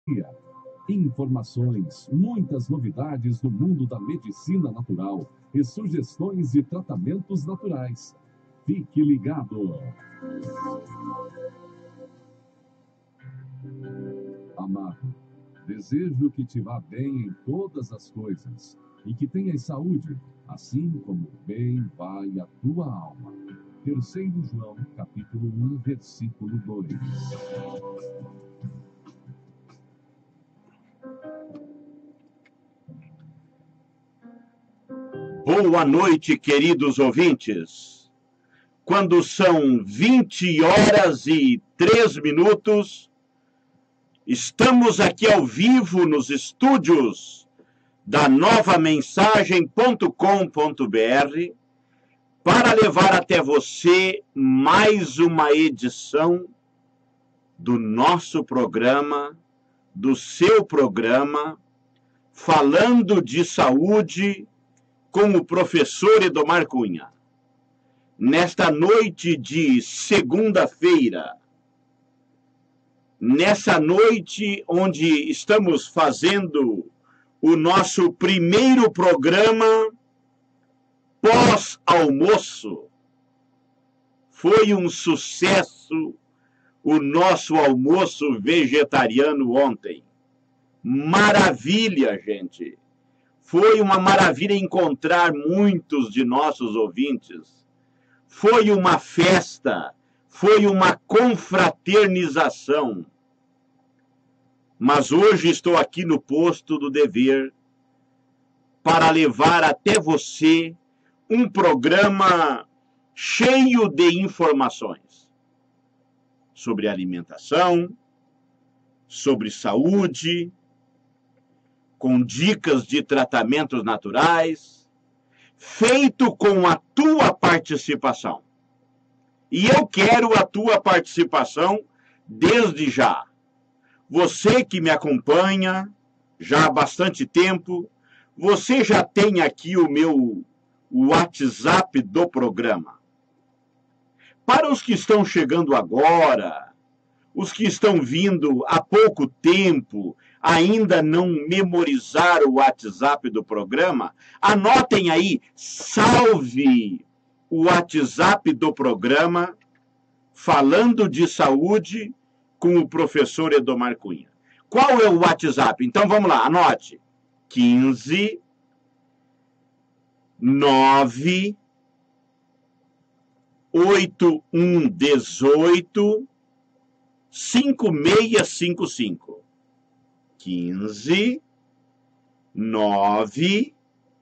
Informações, muitas novidades no mundo da medicina natural e sugestões de tratamentos naturais. Fique ligado. Amado, desejo que te vá bem em todas as coisas e que tenhas saúde, assim como bem vai a tua alma. 3º João, capítulo 1, versículo 2. Boa noite, queridos ouvintes. Quando são 20h03, estamos aqui ao vivo nos estúdios da novamensagem.com.br para levar até você mais uma edição do nosso programa, do seu programa, falando de saúde com o professor Edomar Cunha. Nesta noite de segunda-feira, nessa noite onde estamos fazendo o nosso primeiro programa pós-almoço, foi um sucesso o nosso almoço vegetariano ontem. Maravilha, gente! Foi uma maravilha encontrar muitos de nossos ouvintes. Foi uma festa, foi uma confraternização. Mas hoje estou aqui no posto do dever para levar até você um programa cheio de informações sobre alimentação, sobre saúde, com dicas de tratamentos naturais, feito com a tua participação. E eu quero a tua participação desde já. Você que me acompanha já há bastante tempo, você já tem aqui o meu WhatsApp do programa. Para os que estão chegando agora, os que estão vindo há pouco tempo, ainda não memorizaram o WhatsApp do programa, anotem aí, salve o WhatsApp do programa, falando de saúde com o professor Edomar Cunha. Qual é o WhatsApp? Então vamos lá, anote. 15 9 8118 5655. 15 9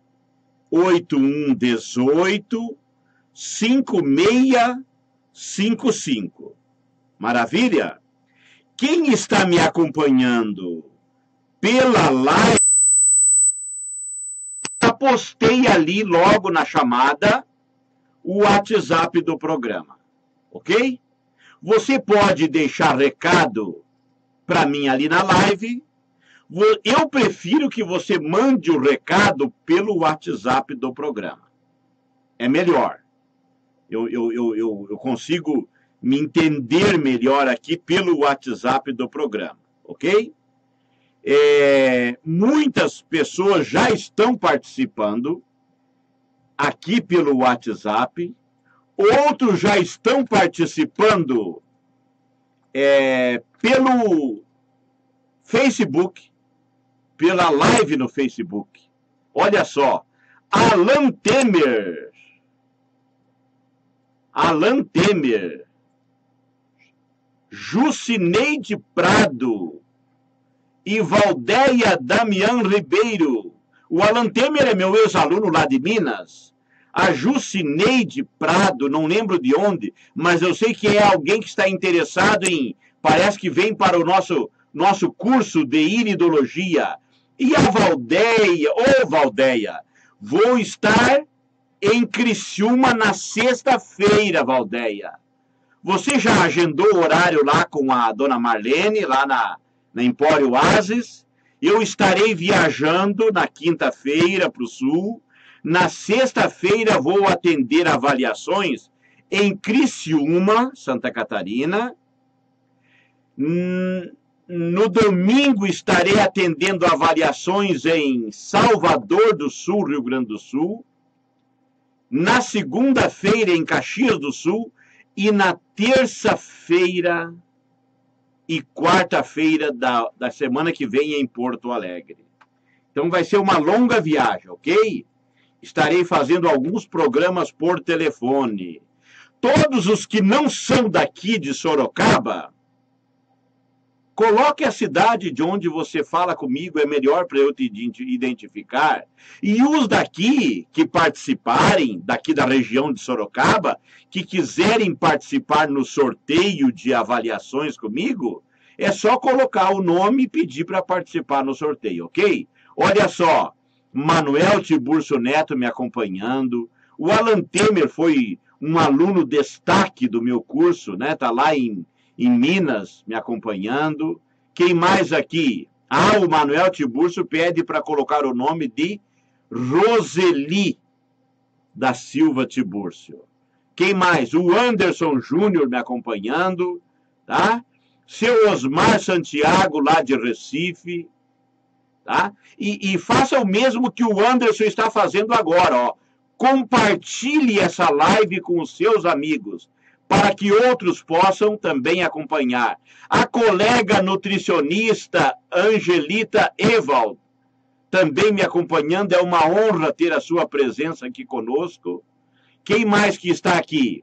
8118 5655. Maravilha? Quem está me acompanhando pela live, eu postei ali logo na chamada o WhatsApp do programa, ok? Você pode deixar recado para mim ali na live. Eu prefiro que você mande o recado pelo WhatsApp do programa. É melhor. Eu consigo me entender melhor aqui pelo WhatsApp do programa, ok? Muitas pessoas já estão participando aqui pelo WhatsApp, outros já estão participando pelo Facebook, pela live no Facebook. Olha só, Alan Temer, Jucineide Prado e Valdeia Damião Ribeiro. O Alan Temer é meu ex-aluno lá de Minas. A Jucineide Prado, não lembro de onde, mas eu sei que é alguém que está interessado em, parece que vem para o nosso curso de iridologia. E a Valdeia, Valdeia, vou estar em Criciúma na sexta-feira, Valdeia. Você já agendou o horário lá com a dona Marlene, lá na Empório Oasis? Eu estarei viajando na quinta-feira para o sul. Na sexta-feira vou atender avaliações em Criciúma, Santa Catarina. No domingo estarei atendendo avaliações em Salvador do Sul, Rio Grande do Sul. Na segunda-feira em Caxias do Sul. E na terça-feira e quarta-feira da semana que vem em Porto Alegre. Então vai ser uma longa viagem, ok? Estarei fazendo alguns programas por telefone. Todos os que não são daqui de Sorocaba, coloque a cidade de onde você fala comigo, é melhor para eu te identificar. E os daqui que participarem, daqui da região de Sorocaba, que quiserem participar no sorteio de avaliações comigo, é só colocar o nome e pedir para participar no sorteio, ok? Olha só, Manuel Tiburcio Neto me acompanhando, o Alan Temer foi um aluno destaque do meu curso, né? Tá lá em Minas, me acompanhando. Quem mais aqui? Ah, o Manuel Tiburcio pede para colocar o nome de Roseli da Silva Tiburcio. Quem mais? O Anderson Júnior me acompanhando, tá? Seu Osmar Santiago, lá de Recife, tá? E faça o mesmo que o Anderson está fazendo agora, ó. Compartilhe essa live com os seus amigos, para que outros possam também acompanhar. A colega nutricionista Angelita Ewald, também me acompanhando, é uma honra ter a sua presença aqui conosco. Quem mais que está aqui?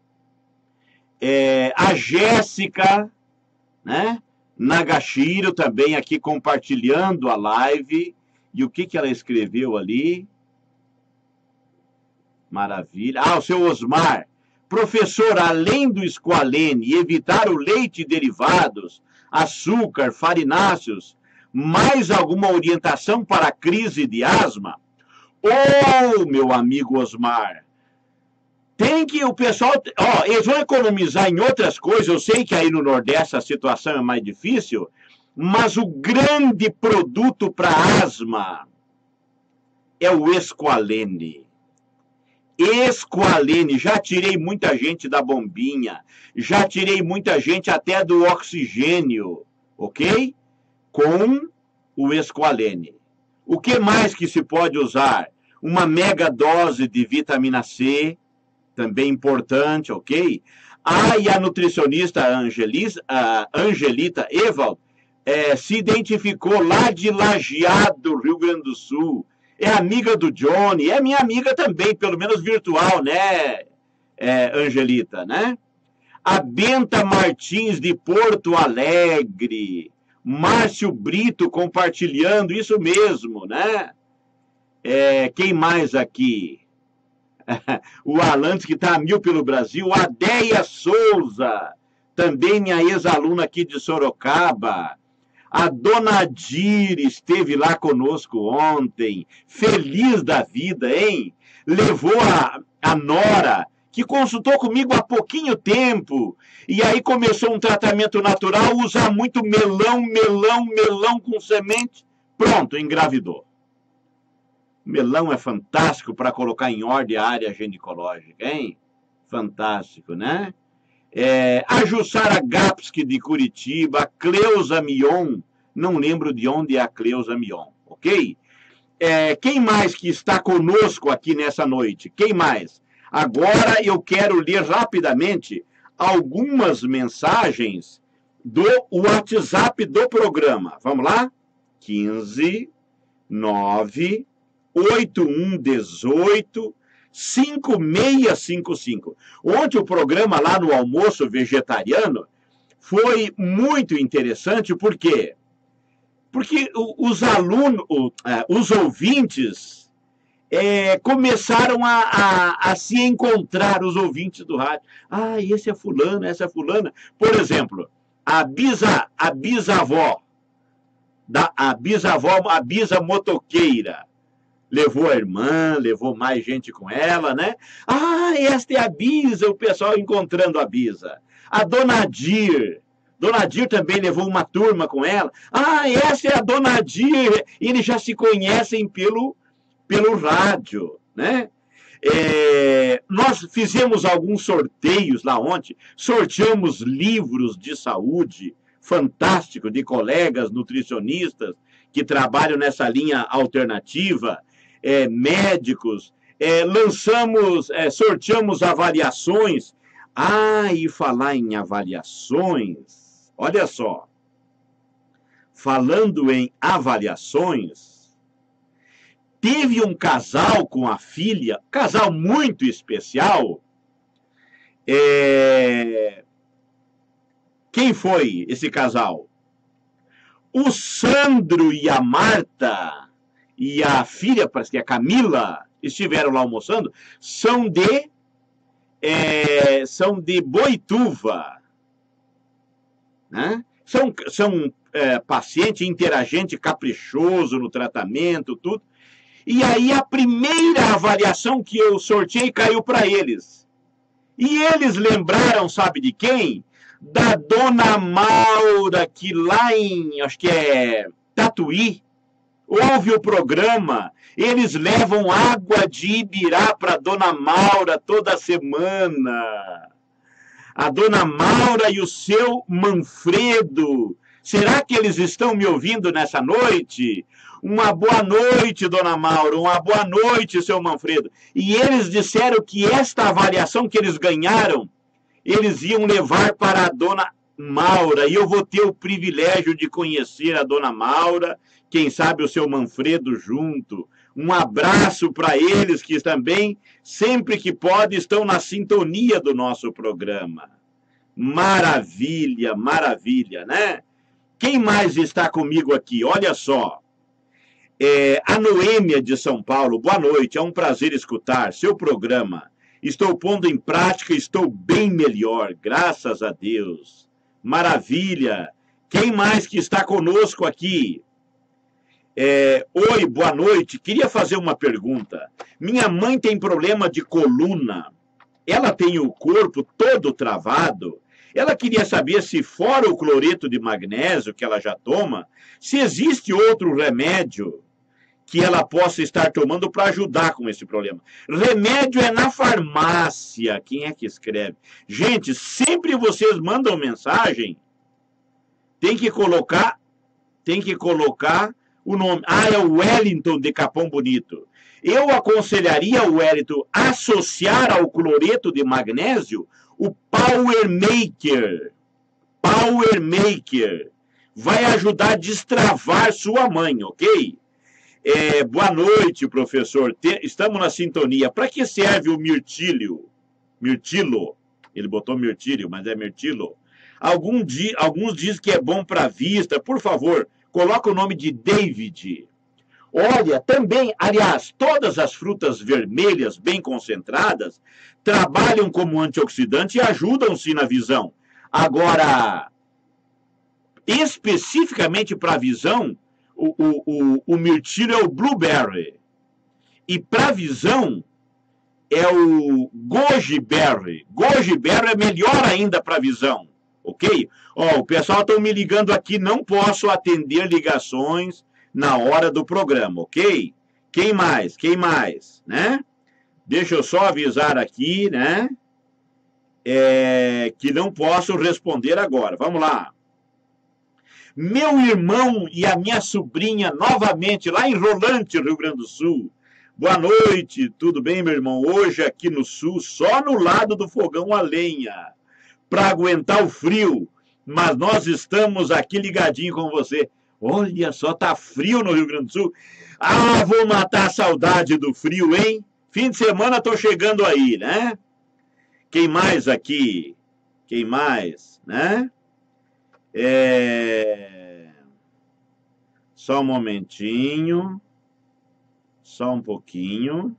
A Jéssica, né? Nagashiro também aqui compartilhando a live. E o que ela escreveu ali? Maravilha. Ah, o seu Osmar. Professor, além do esqualene, evitar o leite e derivados, açúcar, farináceos, mais alguma orientação para a crise de asma? Ô, meu amigo Osmar, tem que o pessoal... Ó, eles vão economizar em outras coisas, eu sei que aí no Nordeste a situação é mais difícil, mas o grande produto para asma é o esqualene. Esqualene, já tirei muita gente da bombinha, já tirei muita gente até do oxigênio, ok? Com o esqualene. O que mais que se pode usar? Uma mega dose de vitamina C, também importante, ok? Ah, e a nutricionista Angelita Ewald se identificou lá de Lajeado, Rio Grande do Sul. É amiga do Johnny, é minha amiga também, pelo menos virtual, né, Angelita, né? A Benta Martins de Porto Alegre, Márcio Brito compartilhando, isso mesmo, né? Quem mais aqui? O Alantes, que está a 1000 pelo Brasil, a Deia Souza, também minha ex-aluna aqui de Sorocaba. A Dona Adir esteve lá conosco ontem, feliz da vida, hein? Levou a Nora, que consultou comigo há pouquinho tempo, e aí começou um tratamento natural, usar muito melão com semente, pronto, engravidou. Melão é fantástico para colocar em ordem a área ginecológica, hein? Fantástico, né? A Jussara Gapski de Curitiba, a Cleusa Mion, não lembro de onde é a Cleusa Mion, ok? Quem mais que está conosco aqui nessa noite? Quem mais? Agora eu quero ler rapidamente algumas mensagens do WhatsApp do programa. Vamos lá? 15 9 8118 5655. Ontem o programa lá no Almoço Vegetariano foi muito interessante, por quê? Porque os alunos, os ouvintes começaram a se encontrar, os ouvintes do rádio. Ah, esse é fulano, essa é fulana. Por exemplo, a bisavó, a bisa motoqueira, levou a irmã, levou mais gente com ela, né? Ah, esta é a Bisa, o pessoal encontrando a Bisa. A Dona Adir também levou uma turma com ela. Ah, essa é a Dona Adir. Eles já se conhecem pelo rádio, né? Nós fizemos alguns sorteios lá ontem, sorteamos livros de saúde, fantástico de colegas nutricionistas que trabalham nessa linha alternativa, médicos, sorteamos avaliações. E falar em avaliações, olha só, falando em avaliações, teve um casal com a filha, casal muito especial. Quem foi esse casal? O Sandro e a Marta e a filha, parece que a Camila, estiveram lá almoçando, são de Boituva, né? São paciente interagente, caprichoso no tratamento, tudo. E aí a primeira avaliação que eu sorteei caiu para eles. E eles lembraram, sabe de quem? Da Dona Maura, que lá em, acho que é Tatuí, ouve o programa. Eles levam água de Ibirá para Dona Maura toda semana. A Dona Maura e o seu Manfredo. Será que eles estão me ouvindo nessa noite? Uma boa noite, Dona Maura. Uma boa noite, seu Manfredo. E eles disseram que esta avaliação que eles ganharam, eles iam levar para a Dona Maura. E eu vou ter o privilégio de conhecer a Dona Maura, quem sabe o seu Manfredo junto. Um abraço para eles que também, sempre que pode, estão na sintonia do nosso programa. Maravilha, maravilha, né? Quem mais está comigo aqui? Olha só. A Noêmia de São Paulo, boa noite, é um prazer escutar seu programa. Estou pondo em prática, estou bem melhor, graças a Deus. Maravilha. Quem mais que está conosco aqui? Oi, boa noite. Queria fazer uma pergunta. Minha mãe tem problema de coluna. Ela tem o corpo todo travado. Ela queria saber se, fora o cloreto de magnésio que ela já toma, se existe outro remédio que ela possa estar tomando para ajudar com esse problema. Remédio é na farmácia. Quem é que escreve? Gente, sempre vocês mandam mensagem, tem que colocar o nome. É o Wellington de Capão Bonito. Eu aconselharia o Wellington associar ao cloreto de magnésio o Power Maker. Power Maker. Vai ajudar a destravar sua mãe, ok? Boa noite, professor. Estamos na sintonia. Para que serve o mirtilo? Mirtilo. Ele botou mirtílio, mas é mirtilo. Alguns dizem que é bom para a vista. Por favor, coloca o nome de David. Olha, também, aliás, todas as frutas vermelhas bem concentradas trabalham como antioxidante e ajudam-se na visão. Agora, especificamente para a visão, o mirtilo é o blueberry. E para a visão, é o goji berry. Goji berry é melhor ainda para a visão, ok? O pessoal está me ligando aqui, não posso atender ligações na hora do programa, ok? Quem mais? Quem mais, né? Deixa eu só avisar aqui, né? Que não posso responder agora. Vamos lá. Meu irmão e a minha sobrinha, novamente, lá em Rolante, Rio Grande do Sul. Boa noite, tudo bem, meu irmão? Hoje aqui no sul, só no lado do fogão a lenha, para aguentar o frio. Mas nós estamos aqui ligadinho com você. Olha só, tá frio no Rio Grande do Sul. Vou matar a saudade do frio, hein? Fim de semana tô chegando aí, né? Quem mais aqui? Quem mais, né? Só um momentinho. Só um pouquinho.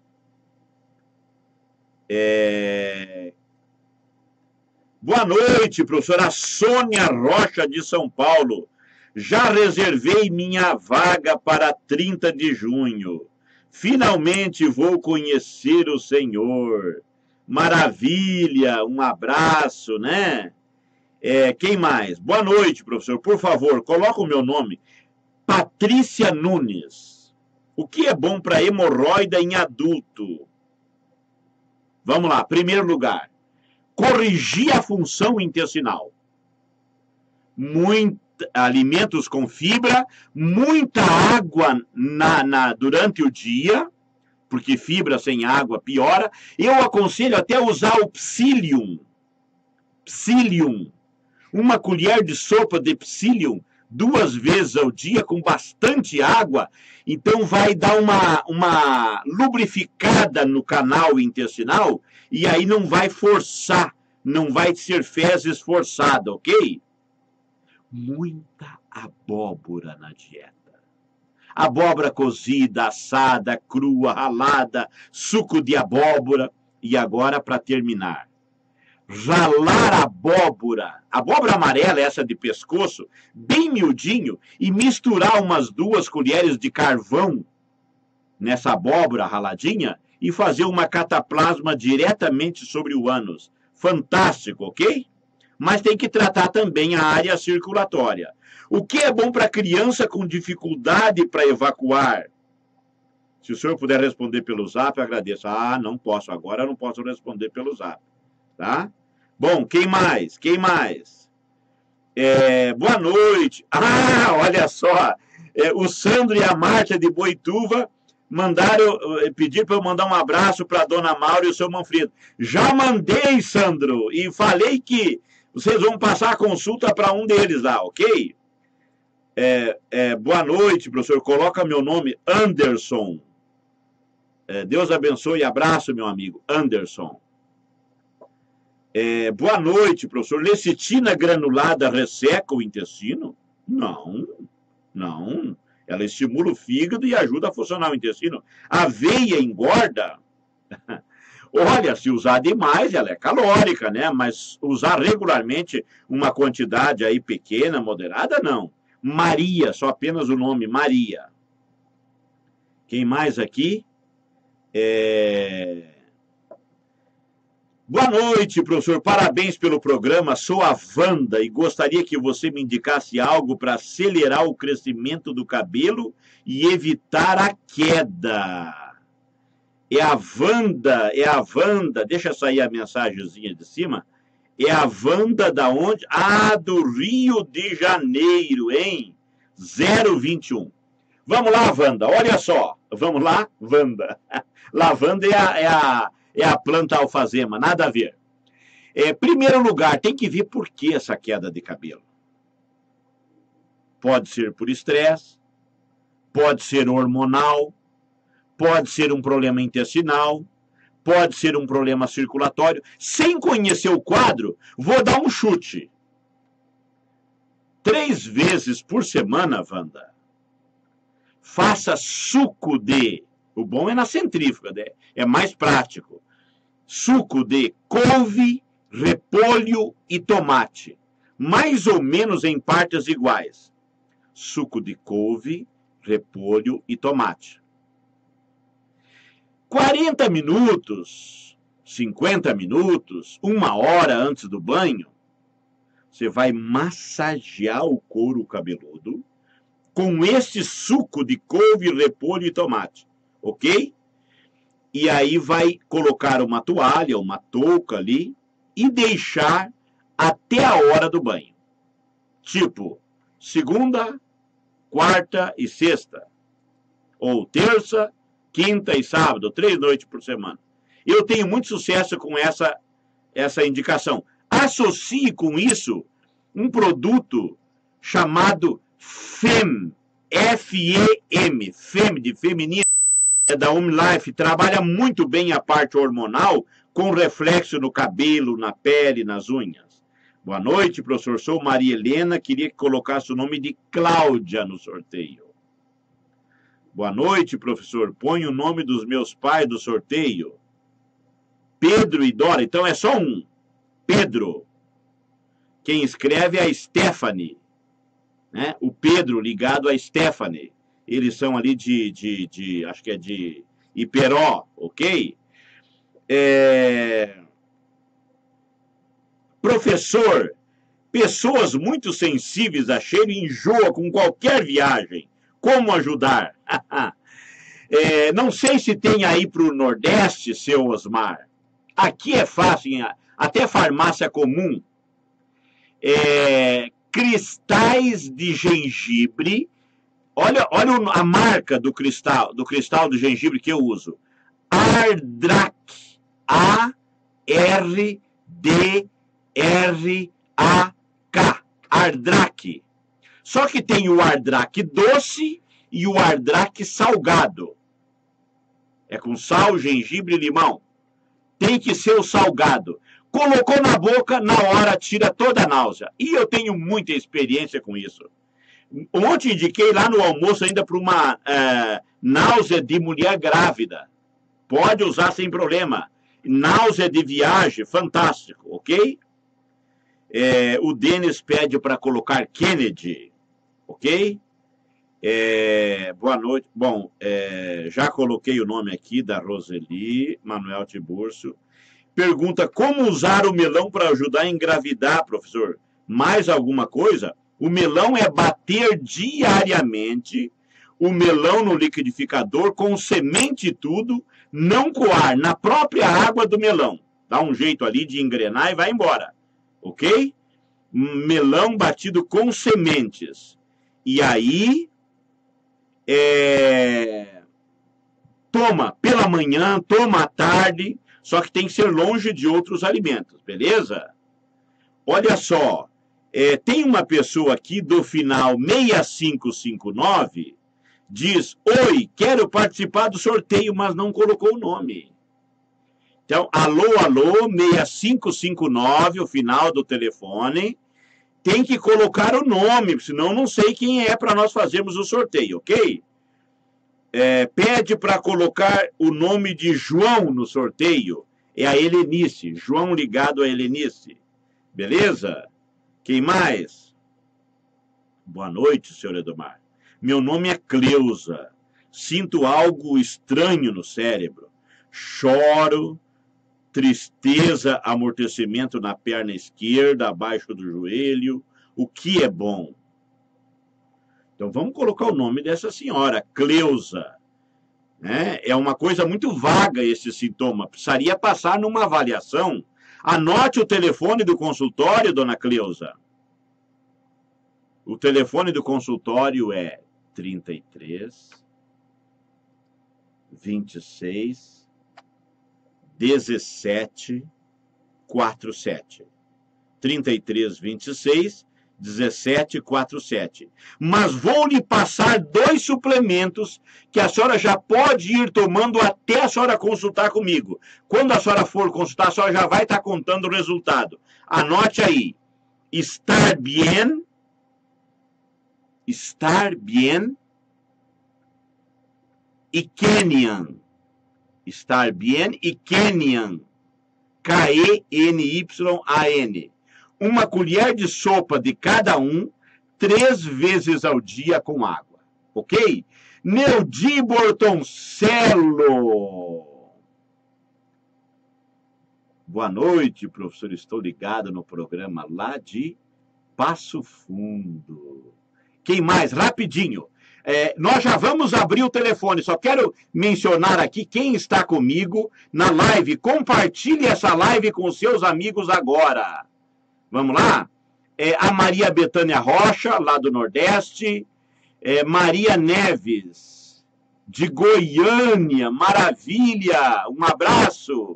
Boa noite, professora Sônia Rocha de São Paulo. Já reservei minha vaga para 30 de junho. Finalmente vou conhecer o Senhor. Maravilha, um abraço, né? Quem mais? Boa noite, professor. Por favor, coloca o meu nome. Patrícia Nunes. O que é bom para hemorroida em adulto? Vamos lá. Primeiro lugar, corrigir a função intestinal. alimentos com fibra, muita água durante o dia, porque fibra sem água piora. Eu aconselho até usar o psyllium. Psyllium. Uma colher de sopa de psyllium 2 vezes ao dia com bastante água. Então vai dar uma lubrificada no canal intestinal e aí não vai forçar, não vai ser fezes forçada, ok? Muita abóbora na dieta. Abóbora cozida, assada, crua, ralada, suco de abóbora. E agora, para terminar, ralar abóbora amarela, essa de pescoço, bem miudinho, e misturar umas 2 colheres de carvão nessa abóbora raladinha e fazer uma cataplasma diretamente sobre o ânus. Fantástico, ok? Mas tem que tratar também a área circulatória. O que é bom para criança com dificuldade para evacuar? Se o senhor puder responder pelo zap, eu agradeço. Ah, não posso agora, eu não posso responder pelo zap. Tá? Bom, quem mais? Quem mais? Boa noite. Ah, olha só. O Sandro e a Márcia de Boituva pediram para eu mandar um abraço para a dona Maura e o seu Manfredo. Já mandei, Sandro, e falei que vocês vão passar a consulta para um deles lá, ok? Boa noite, professor. Coloca meu nome, Anderson. Deus abençoe e abraço, meu amigo, Anderson. Boa noite, professor. Lecitina granulada resseca o intestino? Não, não. Ela estimula o fígado e ajuda a funcionar o intestino. Aveia engorda? Olha, se usar demais, ela é calórica, né? Mas usar regularmente uma quantidade aí pequena, moderada, não. Maria, só apenas o nome, Maria. Quem mais aqui? Boa noite, professor. Parabéns pelo programa. Sou a Wanda e gostaria que você me indicasse algo para acelerar o crescimento do cabelo e evitar a queda. É a Wanda. Deixa sair a mensagenzinha de cima. É a Wanda da onde? Ah, do Rio de Janeiro, hein? 021. Vamos lá, Wanda. Olha só. Vamos lá, Wanda. Lavanda é a planta alfazema, nada a ver. Primeiro lugar, tem que ver por que essa queda de cabelo. Pode ser por estresse, pode ser hormonal, pode ser um problema intestinal, pode ser um problema circulatório. Sem conhecer o quadro, vou dar um chute. 3 vezes por semana, Wanda, faça suco de... O bom é na centrífuga, né? É mais prático. Suco de couve, repolho e tomate. Mais ou menos em partes iguais. Suco de couve, repolho e tomate. 40 minutos, 50 minutos, 1 hora antes do banho, você vai massagear o couro cabeludo com este suco de couve, repolho e tomate. Ok? E aí vai colocar uma toalha, uma touca ali e deixar até a hora do banho. Tipo, segunda, quarta e sexta. Ou terça, quinta e sábado, 3 noites por semana. Eu tenho muito sucesso com essa indicação. Associe com isso um produto chamado FEM. F-E-M. FEM, de feminino. Da Homelife, trabalha muito bem a parte hormonal, com reflexo no cabelo, na pele, nas unhas. Boa noite, professor. Sou Maria Helena. Queria que colocasse o nome de Cláudia no sorteio. Boa noite, professor. Põe o nome dos meus pais do sorteio. Pedro e Dora. Então é só um. Pedro. Quem escreve é a Stephanie. Né? O Pedro ligado a Stephanie. Eles são ali acho que é de Iperó, ok? Professor, pessoas muito sensíveis a cheiro enjoa com qualquer viagem. Como ajudar? Não sei se tem aí para o Nordeste, seu Osmar. Aqui é fácil, até farmácia comum. cristais de gengibre. Olha a marca do cristal de gengibre que eu uso. Ardrac. A-R-D-R-A-K. Ardrac. Só que tem o Ardrac doce e o Ardrac salgado. É com sal, gengibre e limão. Tem que ser o salgado. Colocou na boca, na hora tira toda a náusea. E eu tenho muita experiência com isso. Ontem indiquei lá no almoço ainda para uma náusea de mulher grávida. Pode usar sem problema. Náusea de viagem, fantástico, ok? O Denis pede para colocar Kennedy, ok? Boa noite. Bom, já coloquei o nome aqui da Roseli, Manuel Tiburcio. Pergunta, como usar o melão para ajudar a engravidar, professor? Mais alguma coisa? O melão é bater diariamente o melão no liquidificador com semente e tudo, não coar na própria água do melão. Dá um jeito ali de engrenar e vai embora, ok? Melão batido com sementes. E aí, toma pela manhã, toma à tarde, só que tem que ser longe de outros alimentos, beleza? Olha só, tem uma pessoa aqui do final 6559, diz, oi, quero participar do sorteio, mas não colocou o nome. Então, alô, 6559, o final do telefone, tem que colocar o nome, senão não sei quem é para nós fazermos o sorteio, ok? Pede para colocar o nome de João no sorteio. É a Helenice, João ligado a Helenice. Beleza? Quem mais? Boa noite, senhor Edomar. Meu nome é Cleusa. Sinto algo estranho no cérebro. Choro, tristeza, amortecimento na perna esquerda, abaixo do joelho. O que é bom? Então, vamos colocar o nome dessa senhora, Cleusa. É uma coisa muito vaga esse sintoma. Precisaria passar numa avaliação. Anote o telefone do consultório, dona Cleusa. O telefone do consultório é 33 26 17 47. 33 26 17 47. Mas vou lhe passar 2 suplementos que a senhora já pode ir tomando até a senhora consultar comigo. Quando a senhora for consultar, a senhora já vai estar contando o resultado. Anote aí. Estar Bien e Kenyan. Estar Bien e Kenyan. Kenyan. Uma colher de sopa de cada um, 3 vezes ao dia com água. Ok? Neudi Bortoncello. Boa noite, professor. Estou ligado no programa lá de Passo Fundo. Quem mais? Rapidinho. Nós já vamos abrir o telefone. Só quero mencionar aqui quem está comigo na live. Compartilhe essa live com seus amigos agora. Vamos lá? A Maria Betânia Rocha, lá do Nordeste. Maria Neves, de Goiânia. Maravilha! Um abraço.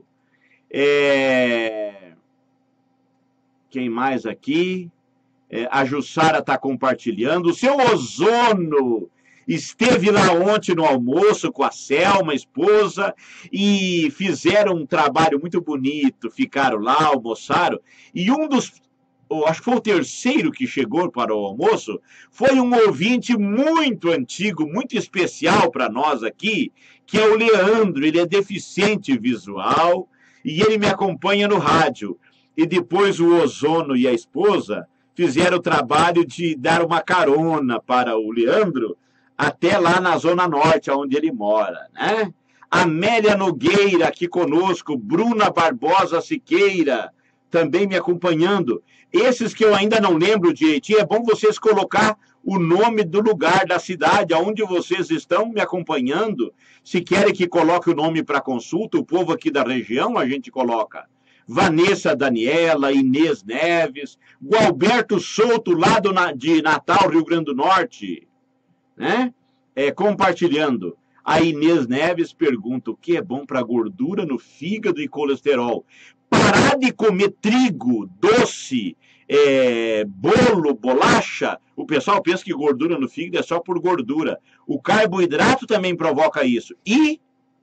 Quem mais aqui? A Jussara está compartilhando. O seu Ozono esteve lá ontem no almoço com a Selma, esposa, e fizeram um trabalho muito bonito. Ficaram lá, almoçaram. E acho que foi o terceiro que chegou para o almoço, foi um ouvinte muito antigo, muito especial para nós aqui, que é o Leandro. Ele é deficiente visual e ele me acompanha no rádio. E depois o Ozono e a esposa fizeram o trabalho de dar uma carona para o Leandro até lá na Zona Norte, onde ele mora, né? Amélia Nogueira aqui conosco, Bruna Barbosa Siqueira também me acompanhando. Esses que eu ainda não lembro direitinho, é bom vocês colocar o nome do lugar, da cidade, onde vocês estão me acompanhando. Se querem que coloque o nome para consulta, o povo aqui da região, a gente coloca. Vanessa Daniela, Inês Neves, Gualberto Souto, lá de Natal, Rio Grande do Norte, né? Compartilhando. A Inês Neves pergunta o que é bom para gordura no fígado e colesterol. Parar de comer trigo, doce, bolo, bolacha. O pessoal pensa que gordura no fígado é só por gordura. O carboidrato também provoca isso. E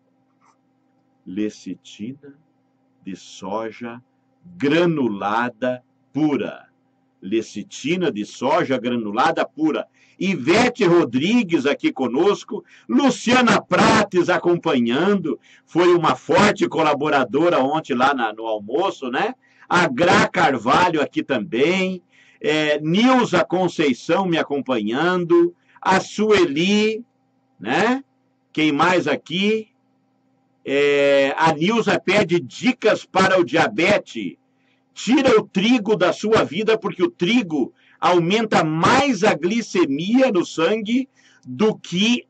lecitina de soja granulada pura. Lecitina de soja granulada pura. Ivete Rodrigues aqui conosco, Luciana Prates acompanhando, foi uma forte colaboradora ontem lá no almoço, né? A Gra Carvalho aqui também, Nilza Conceição me acompanhando, a Sueli, né? Quem mais aqui? A Nilza pede dicas para o diabetes. Tira o trigo da sua vida, porque o trigo aumenta mais a glicemia no sangue do que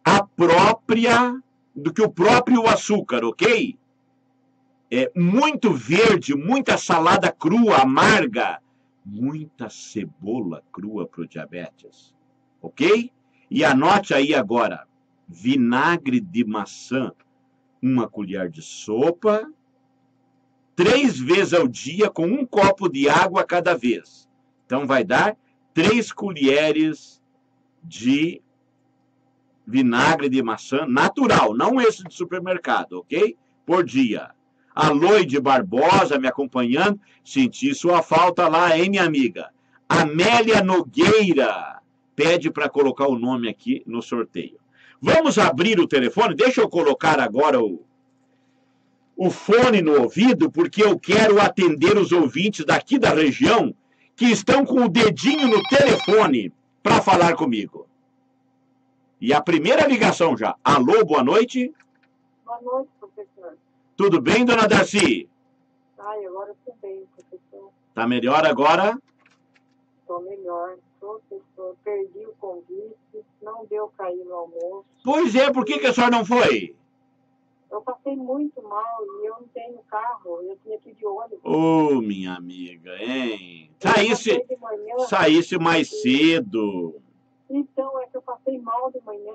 o próprio açúcar, ok? Muito verde, muita salada crua, amarga, muita cebola crua para o diabetes, ok? E anote aí agora, vinagre de maçã, 1 colher de sopa, 3 vezes ao dia, com 1 copo de água cada vez. Então vai dar 3 colheres de vinagre de maçã natural, não esse de supermercado, ok? Por dia. A Loide Barbosa me acompanhando, senti sua falta lá, hein, minha amiga? Amélia Nogueira pede para colocar o nome aqui no sorteio. Vamos abrir o telefone? Deixa eu colocar agora o fone no ouvido, porque eu quero atender os ouvintes daqui da região que estão com o dedinho no telefone para falar comigo. E a primeira ligação já. Alô, boa noite. Boa noite, professor. Tudo bem, dona Darcy? Ai, agora estou bem, professor. Tá melhor agora? Estou melhor. Professor, perdi o convite, não deu para ir no almoço. Pois é, por que a senhora não foi? Eu passei muito mal e eu não tenho carro, eu tinha que ir de ônibus. Ô, minha amiga, hein? Eu Saísse mais cedo. Então, é que eu passei mal de manhã.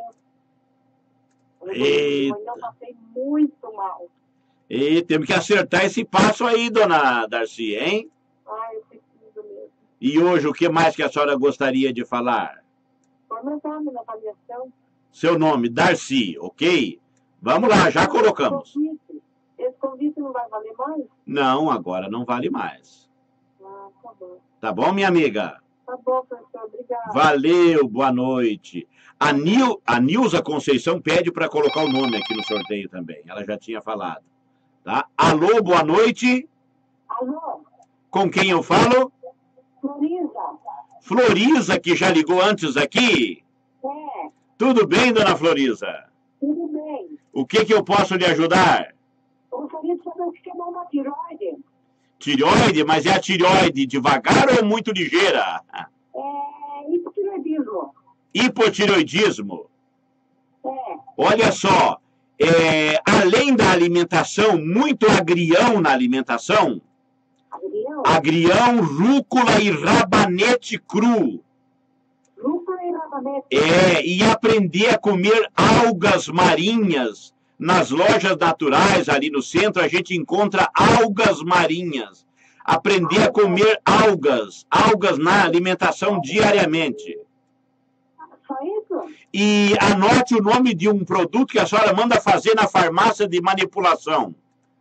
Eita. De manhã eu passei muito mal. E temos que acertar esse passo aí, dona Darcy, hein? Ah, eu preciso mesmo. E hoje, o que mais que a senhora gostaria de falar? Foi meu nome na avaliação. Seu nome, Darcy, ok? Vamos lá, já colocamos. Esse convite não vai valer mais? Não, agora não vale mais. Ah, tá bom. Tá bom, minha amiga? Tá bom, professor, obrigada. Valeu, boa noite. A Nilza Conceição pede para colocar o nome aqui no sorteio também. Ela já tinha falado. Tá? Alô, boa noite. Alô? Com quem eu falo? Floriza. Floriza, que já ligou antes aqui. Tudo bem, dona Floriza? Tudo bem. O que eu posso lhe ajudar? Eu gostaria de saber o que é uma tireoide. Tireoide? Mas é a tireoide devagar ou muito ligeira? Hipotireoidismo. Hipotireoidismo? Olha só, além da alimentação, muito agrião na alimentação. Agrião? Agrião, rúcula e rabanete cru. Rúcula e rabanete. E aprender a comer algas marinhas. Nas lojas naturais, ali no centro, a gente encontra algas marinhas. Aprender a comer algas na alimentação diariamente. Só isso? E anote o nome de um produto que a senhora manda fazer na farmácia de manipulação.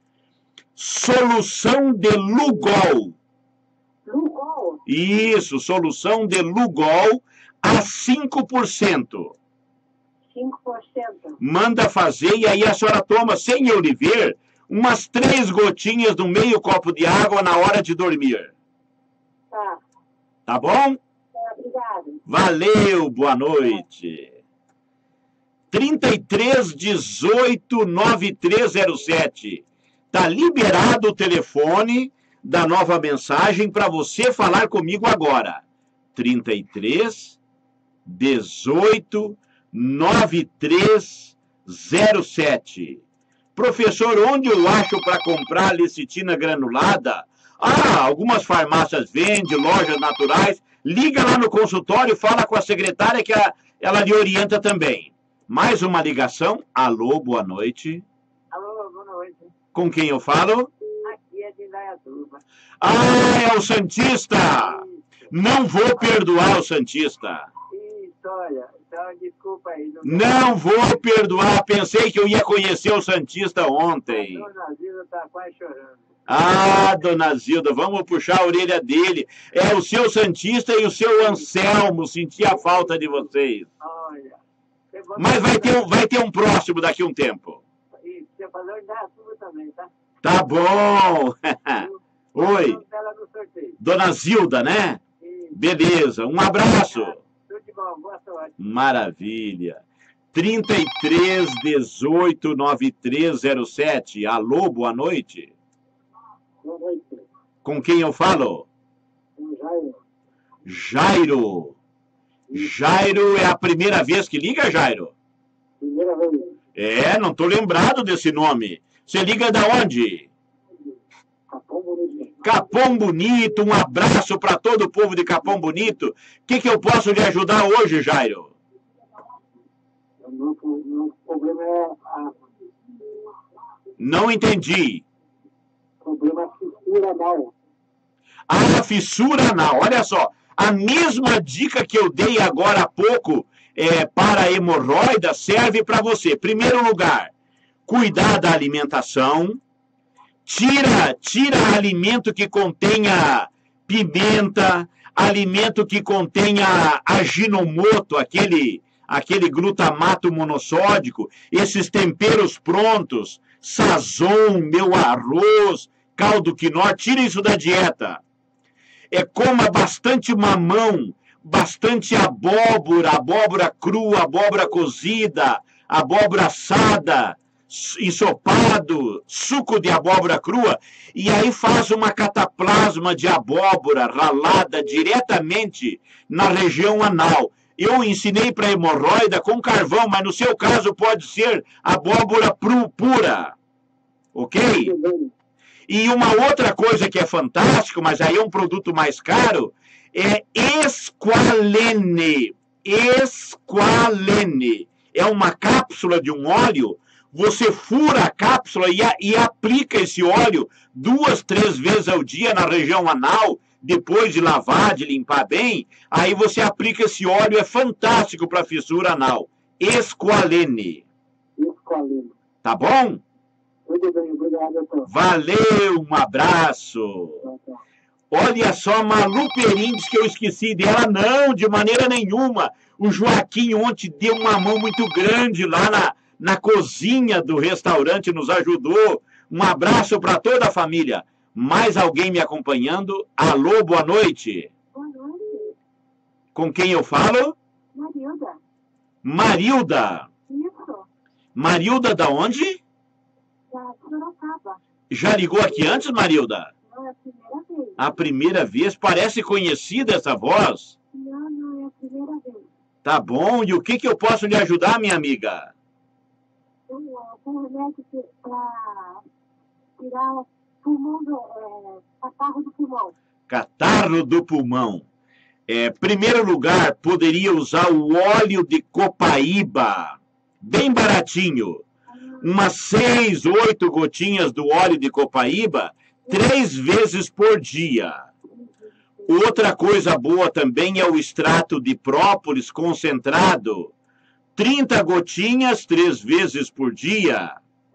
Solução de Lugol. Lugol? Isso, solução de Lugol a 5%. 5%. Manda fazer e aí a senhora toma, sem eu lhe ver, umas 3 gotinhas no meio copo de água na hora de dormir. Tá. Tá bom? Obrigado. Valeu, boa noite. 33189307. Tá liberado o telefone da nova mensagem para você falar comigo agora. 33189307. Professor, onde eu acho para comprar lecitina granulada? Ah, algumas farmácias vendem, lojas naturais. Liga lá no consultório e fala com a secretária que ela lhe orienta também. Mais uma ligação. Alô, boa noite. Alô, boa noite. Com quem eu falo? Aqui é de Indaiatuba. Ah, é o Santista! Não vou perdoar o Santista. Isso, olha. Então, desculpa aí. Não vou perdoar. Pensei que eu ia conhecer o Santista ontem. A dona Zilda tá quase chorando. Ah, dona Zilda, vamos puxar a orelha dele. É o seu Santista e o seu Anselmo. Senti a falta de vocês. Olha. Mas vai ter um próximo daqui a um tempo. Isso, você falou em Indaiatuba também, tá? Tá bom. Oi. Ela no sorteio. Dona Zilda, né? Isso. Beleza. Um abraço. Tudo de bom, boa sorte. Maravilha. 33 18 9307. Alô, boa noite. Boa noite. Com quem eu falo? Com Jairo. Jairo. Jairo é a primeira vez que liga, Jairo? Primeira vez. É, não tô lembrado desse nome. Você liga da onde? Capão Bonito. Capão Bonito. Um abraço para todo o povo de Capão Bonito. O que eu posso lhe ajudar hoje, Jairo? O meu problema é a... Não entendi. O problema é a fissura anal. Ah, fissura anal. Olha só. A mesma dica que eu dei agora há pouco para a hemorroida serve para você. Primeiro lugar, cuidar da alimentação. Tira alimento que contenha pimenta, alimento que contenha aginomoto, aquele glutamato monossódico, esses temperos prontos, sazon, meu arroz, caldo quinó, tira isso da dieta. Coma bastante mamão, bastante abóbora crua, abóbora cozida, abóbora assada, ensopado, suco de abóbora crua, e aí faz uma cataplasma de abóbora ralada diretamente na região anal. Eu ensinei para hemorroida com carvão, mas no seu caso pode ser abóbora pura, ok? E uma outra coisa que é fantástico, mas aí é um produto mais caro, é Esqualene. Esqualene. É uma cápsula de um óleo. Você fura a cápsula e aplica esse óleo 2, 3 vezes ao dia na região anal, depois de lavar, de limpar bem. Aí você aplica esse óleo, é fantástico para fissura anal. Esqualene. Esqualene. Tá bom? Tudo bem, obrigado, doutor. Valeu, um abraço. Olha só, Malu Perim diz que eu esqueci dela. Não, de maneira nenhuma. O Joaquim ontem deu uma mão muito grande lá na cozinha do restaurante, nos ajudou. Um abraço para toda a família. Mais alguém me acompanhando? Alô, boa noite. Boa noite. Com quem eu falo? Marilda. Marilda. Isso. Marilda da onde? Da Sorocaba. Já ligou aqui antes, Marilda? Não, é a primeira vez. A primeira vez? Parece conhecida essa voz. Não, é a primeira vez. Tá bom. E o que eu posso lhe ajudar, minha amiga? Eu tenho remédio para tirar o pulmão catarro do pulmão. Catarro do pulmão. Primeiro lugar, poderia usar o óleo de copaíba. Bem baratinho. Umas 6, 8 gotinhas do óleo de copaíba, 3 vezes por dia. Outra coisa boa também é o extrato de própolis concentrado. 30 gotinhas, 3 vezes por dia.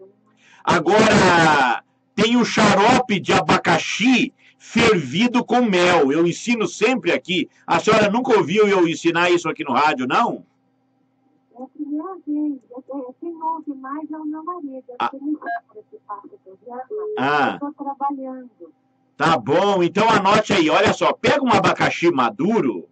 Agora, tem o xarope de abacaxi fervido com mel. Eu ensino sempre aqui. A senhora nunca ouviu eu ensinar isso aqui no rádio, não? É a primeira vez. Quem ouve mais é o meu marido. Eu não participar do programa. Eu estou trabalhando. Tá bom, então anote aí. Olha só, pega um abacaxi maduro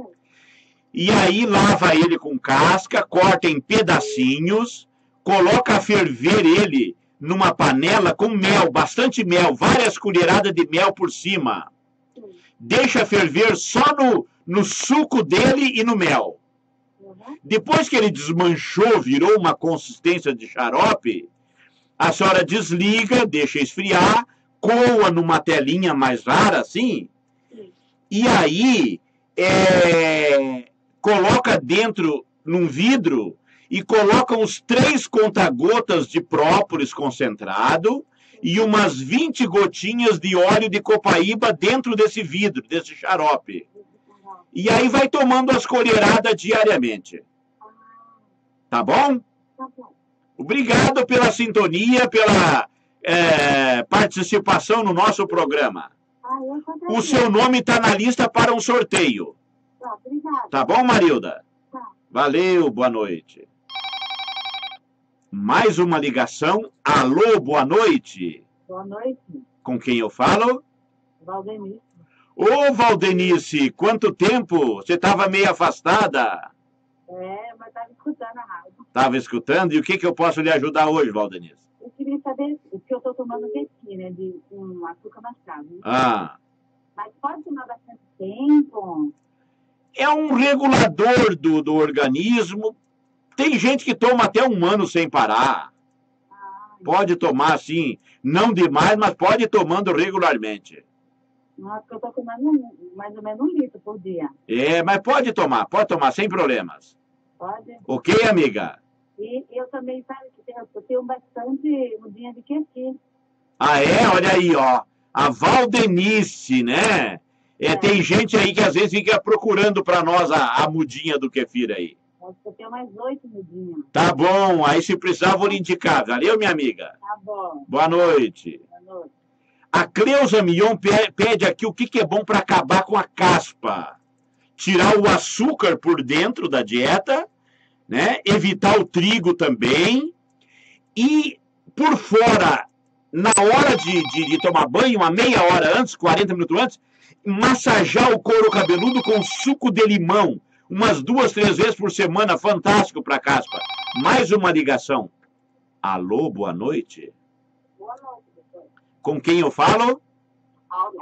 e aí lava ele com casca, corta em pedacinhos, coloca a ferver ele numa panela com mel, bastante mel, várias colheradas de mel por cima. Deixa ferver só no suco dele e no mel. Depois que ele desmanchou, virou uma consistência de xarope, A senhora desliga, deixa esfriar, coa numa telinha mais rara, assim, e aí coloca dentro, num vidro, e coloca uns 3 conta-gotas de própolis concentrado e umas 20 gotinhas de óleo de copaíba dentro desse vidro, desse xarope. E aí vai tomando as colheradas diariamente. Tá bom? Tá bom. Obrigado pela sintonia, pela participação no nosso programa. O seu nome está na lista para um sorteio. Tá, obrigada. Tá bom, Marilda? Tá. Valeu, boa noite. Mais uma ligação. Alô, boa noite. Boa noite. Com quem eu falo? Valdenice. Ô, Valdenice, quanto tempo? Você estava meio afastada. Mas estava escutando a rádio. Estava escutando? E o que eu posso lhe ajudar hoje, Valdenice? Eu queria saber, porque eu estou tomando Quefir, né, com açúcar mascavo. Né? Ah. Mas pode tomar bastante tempo? É um regulador do organismo. Tem gente que toma até 1 ano sem parar. Pode tomar, assim, não demais, mas pode ir tomando regularmente. Nossa, eu estou tomando mais ou menos 1 litro por dia. Mas pode tomar, sem problemas. Pode? Ok, amiga? E eu também, sabe, que eu tenho bastante mudinha de Quefir. Ah, olha aí, ó. A Valdenice, né? Tem gente aí que às vezes fica procurando para nós a mudinha do Quefir aí. Eu tenho mais 8 mudinhas. Tá bom, aí se precisar vou lhe indicar. Valeu, minha amiga? Tá bom. Boa noite. Boa noite. A Cleusa Mion pede aqui o que é bom para acabar com a caspa. Tirar o açúcar por dentro da dieta, né? Evitar o trigo também. E por fora, na hora de tomar banho, uma meia hora antes, 40 minutos antes, massajar o couro cabeludo com suco de limão. Umas 2, 3 vezes por semana, fantástico para a caspa. Mais uma ligação. Alô, boa noite. Boa noite, doutor. Com quem eu falo? Áurea.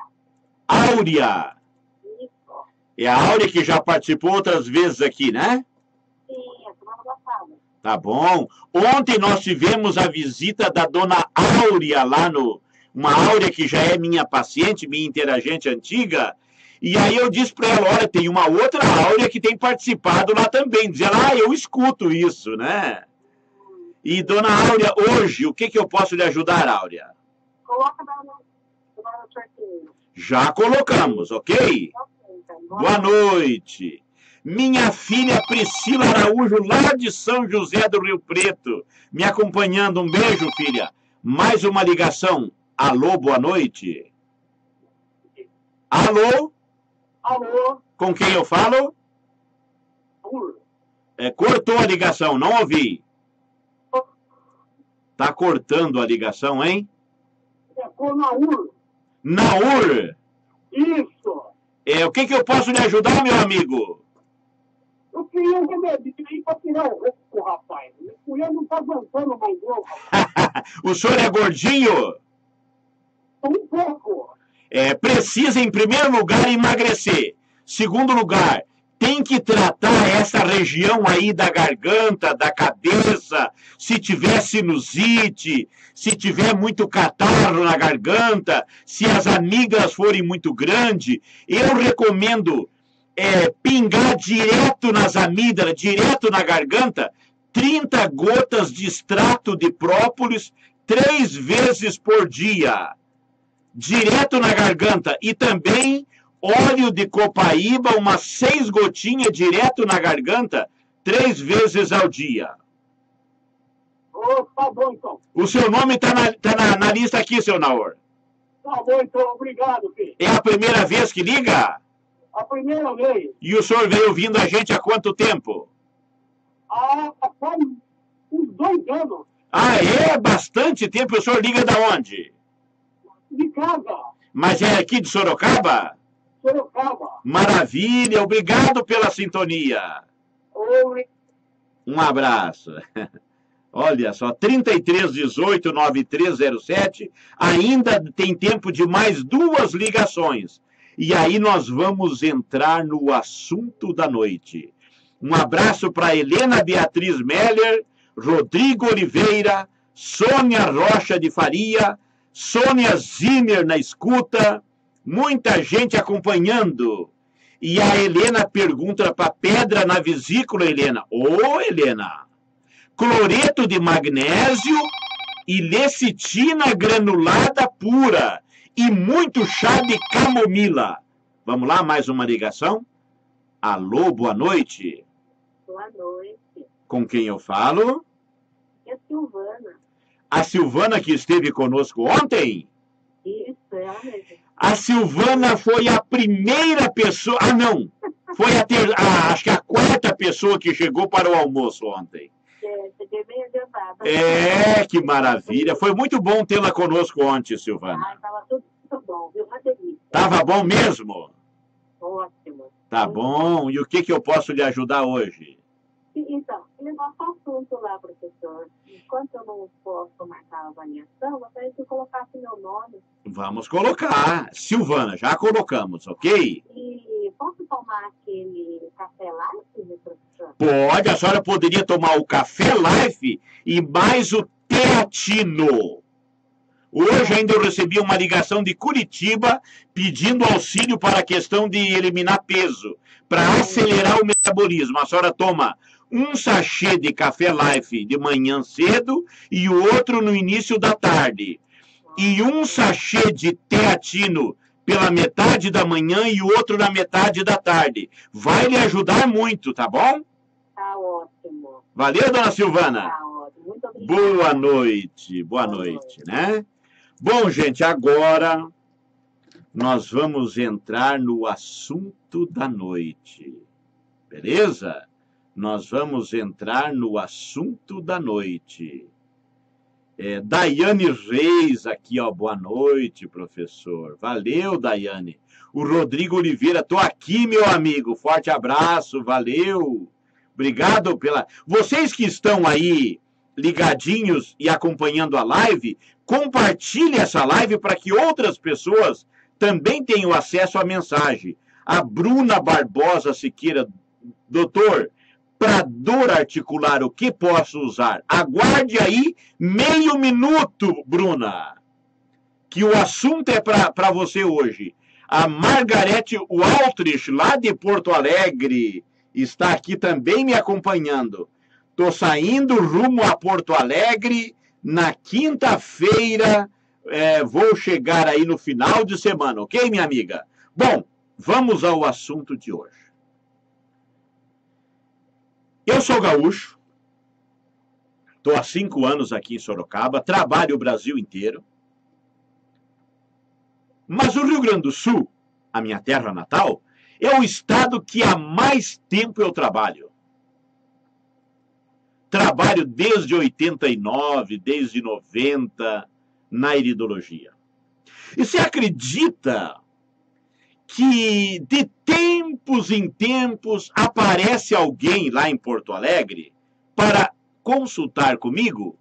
Áurea. Isso. É a Áurea que já participou outras vezes aqui, né? Sim, a semana passada. Tá bom. Ontem nós tivemos a visita da dona Áurea lá uma Áurea que já é minha paciente, minha interagente antiga. E aí eu disse para ela, olha, tem uma outra Áurea que tem participado lá também. Diz ela, eu escuto isso, né? E, dona Áurea, hoje, o que eu posso lhe ajudar, Áurea? Coloca no sorteio. Já colocamos, ok? Então. Boa noite. Minha filha Priscila Araújo, lá de São José do Rio Preto, me acompanhando. Um beijo, filha. Mais uma ligação. Alô, boa noite. Alô? Alô? Com quem eu falo? Cortou a ligação, não ouvi. Tá cortando a ligação, hein? Com Naur. Naur? Isso. O que eu posso lhe ajudar, meu amigo? Eu queria um remédio para tirar o rouco, rapaz. Minha mulher não tá aguentando mais novo. O senhor é gordinho? Um pouco. Precisa, em primeiro lugar, emagrecer. Segundo lugar, tem que tratar essa região aí da garganta, da cabeça, se tiver sinusite, se tiver muito catarro na garganta, se as amigas forem muito grandes, eu recomendo pingar direto nas amígdalas, direto na garganta, 30 gotas de extrato de própolis 3 vezes por dia. Direto na garganta. E também óleo de copaíba, umas 6 gotinhas direto na garganta, 3 vezes ao dia. Tá bom, então. O seu nome tá na lista aqui, seu Naor. Tá bom, então. Obrigado, filho. É a primeira vez que liga? A primeira vez. E o senhor veio ouvindo a gente há quanto tempo? Faz uns 2 anos. Bastante tempo. O senhor liga da onde? De casa. Mas é aqui de Sorocaba? Sorocaba. Maravilha, obrigado pela sintonia. Oi. Um abraço. Olha só, 3318-9307, ainda tem tempo de mais 2 ligações. E aí nós vamos entrar no assunto da noite. Um abraço para Helena Beatriz Meller, Rodrigo Oliveira, Sônia Rocha de Faria, Sônia Zimmer na escuta, muita gente acompanhando. E a Helena pergunta para pedra na vesícula, Helena. Ô, Helena, cloreto de magnésio e lecitina granulada pura e muito chá de camomila. Vamos lá, mais uma ligação? Alô, boa noite. Boa noite. Com quem eu falo? É a Silvana. A Silvana que esteve conosco ontem? Isso, é ela mesmo. A Silvana foi a primeira pessoa... Ah, não. Foi acho que a quarta pessoa que chegou para o almoço ontem. Cheguei bem adiantada. Que maravilha. Foi muito bom tê-la conosco ontem, Silvana. Estava tudo muito bom, viu? Uma delícia. Tava bom mesmo? Ótimo. Tá bom. E o que eu posso lhe ajudar hoje? Então, ele nosso assunto lá, professor. Enquanto eu não posso marcar a avaliação, gostaria que eu colocasse meu nome. Vamos colocar. Silvana, já colocamos, ok? E posso tomar aquele café light, professor? Pode, a senhora poderia tomar o café life e mais o teatino. Hoje ainda eu recebi uma ligação de Curitiba pedindo auxílio para a questão de eliminar peso, para acelerar o metabolismo. A senhora toma um sachê de café life de manhã cedo e o outro no início da tarde. E um sachê de teatino pela metade da manhã e o outro na metade da tarde. Vai lhe ajudar muito, tá bom? Tá ótimo. Valeu, dona Silvana? Tá ótimo. Muito obrigada. Boa noite, boa noite, né? Bom, gente, agora nós vamos entrar no assunto da noite, beleza? Nós vamos entrar no assunto da noite. Daiane Reis aqui, ó, boa noite, professor. Valeu, Daiane. O Rodrigo Oliveira, tô aqui, meu amigo. Forte abraço, valeu. Obrigado pela... Vocês que estão aí ligadinhos e acompanhando a live, compartilhe essa live para que outras pessoas também tenham acesso à mensagem. A Bruna Barbosa Siqueira, doutor, para dor articular, o que posso usar? Aguarde aí meio minuto, Bruna, que o assunto é para você hoje. A Margarete Waltrich, lá de Porto Alegre, está aqui também me acompanhando. Estou saindo rumo a Porto Alegre na quinta-feira. Vou chegar aí no final de semana, ok, minha amiga? Bom, vamos ao assunto de hoje. Eu sou gaúcho, estou há 5 anos aqui em Sorocaba, trabalho o Brasil inteiro. Mas o Rio Grande do Sul, a minha terra natal, é o estado que há mais tempo eu trabalho. Trabalho desde 89, desde 90, na iridologia. E você acredita que de tempos em tempos aparece alguém lá em Porto Alegre para consultar comigo?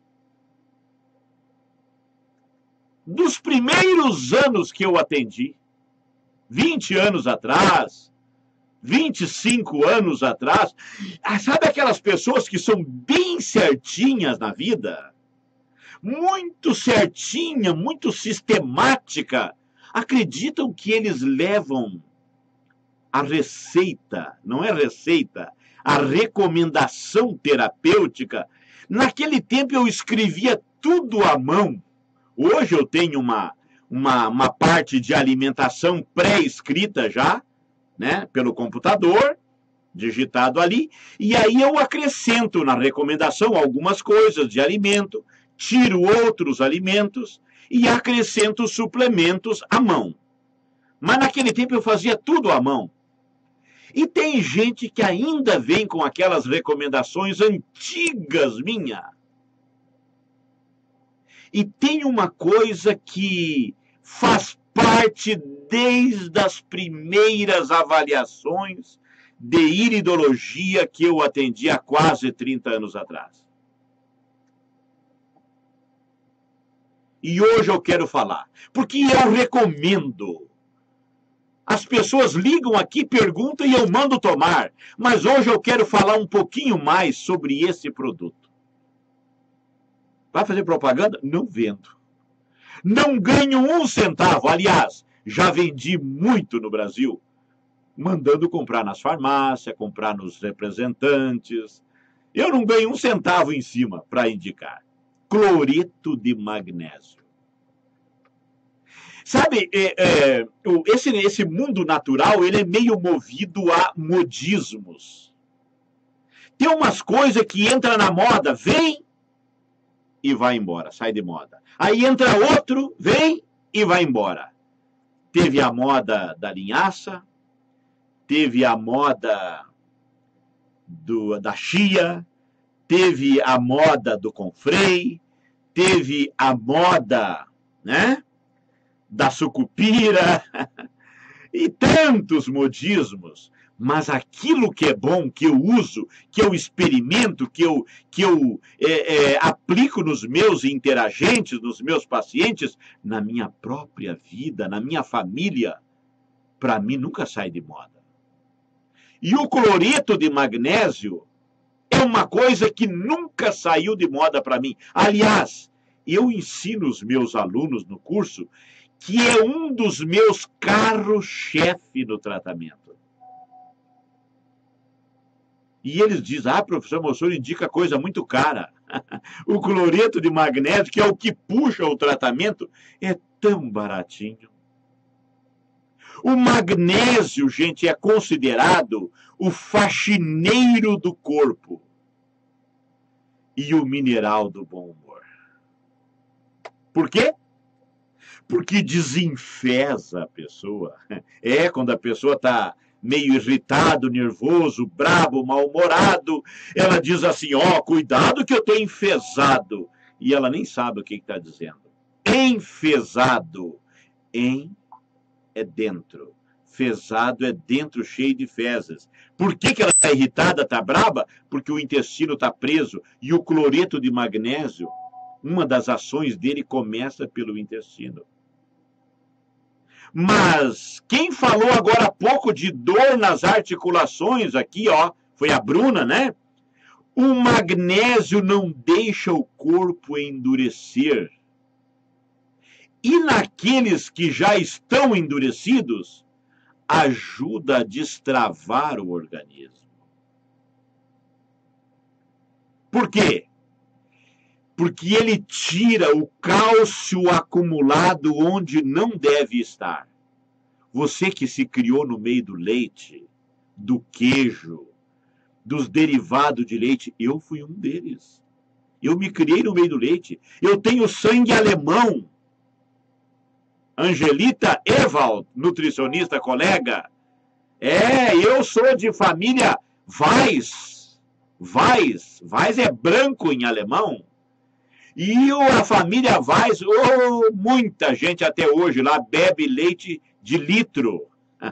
Dos primeiros anos que eu atendi, 20 anos atrás, 25 anos atrás, sabe aquelas pessoas que são bem certinhas na vida? Muito certinha, muito sistemática. Acreditam que eles levam a receita, não é receita, a recomendação terapêutica. Naquele tempo eu escrevia tudo à mão. Hoje eu tenho uma parte de alimentação pré-escrita já, né, pelo computador, digitado ali, e aí eu acrescento na recomendação algumas coisas de alimento, tiro outros alimentos e acrescento suplementos à mão. Mas naquele tempo eu fazia tudo à mão. E tem gente que ainda vem com aquelas recomendações antigas minha. E tem uma coisa que faz parte desde as primeiras avaliações de iridologia que eu atendi há quase 30 anos atrás. E hoje eu quero falar, porque eu recomendo. As pessoas ligam aqui, perguntam e eu mando tomar. Mas hoje eu quero falar um pouquinho mais sobre esse produto. Vai fazer propaganda? Não vendo. Não ganho 1 centavo. Aliás, já vendi muito no Brasil, mandando comprar nas farmácias, comprar nos representantes. Eu não ganho 1 centavo em cima para indicar. Cloreto de magnésio. Sabe, esse mundo natural, ele é meio movido a modismos. Tem umas coisas que entram na moda, vem e vai embora, sai de moda. Aí entra outro, vem e vai embora. Teve a moda da linhaça, teve a moda da chia, teve a moda do confrei, teve a moda, né, da sucupira, e tantos modismos. Mas aquilo que é bom, que eu uso, que eu experimento, que eu aplico nos meus interagentes, nos meus pacientes, na minha própria vida, na minha família, para mim nunca sai de moda. E o cloreto de magnésio é uma coisa que nunca saiu de moda para mim. Aliás, eu ensino os meus alunos no curso que é um dos meus carros-chefe no tratamento. E eles dizem, professor, o senhor indica coisa muito cara. O cloreto de magnésio, que é o que puxa o tratamento, é tão baratinho. O magnésio, gente, é considerado o faxineiro do corpo e o mineral do bom humor. Por quê? Porque desenfesa a pessoa. Quando a pessoa está meio irritado, nervoso, brabo, mal-humorado, ela diz assim, cuidado que eu estou enfesado. E ela nem sabe o que está dizendo. Enfesado. É dentro. Fesado é dentro, cheio de fezes. Por que ela está irritada, está braba? Porque o intestino está preso. E o cloreto de magnésio, uma das ações dele começa pelo intestino. Mas quem falou agora há pouco de dor nas articulações aqui, foi a Bruna, né? O magnésio não deixa o corpo endurecer. E naqueles que já estão endurecidos, ajuda a destravar o organismo. Por quê? Porque ele tira o cálcio acumulado onde não deve estar. Você que se criou no meio do leite, do queijo, dos derivados de leite, eu fui um deles. Eu me criei no meio do leite. Eu tenho sangue alemão. Angelita Ewald, nutricionista, colega. Eu sou de família Weiss. Weiss é branco em alemão. E a família Weiss, muita gente até hoje lá bebe leite de litro.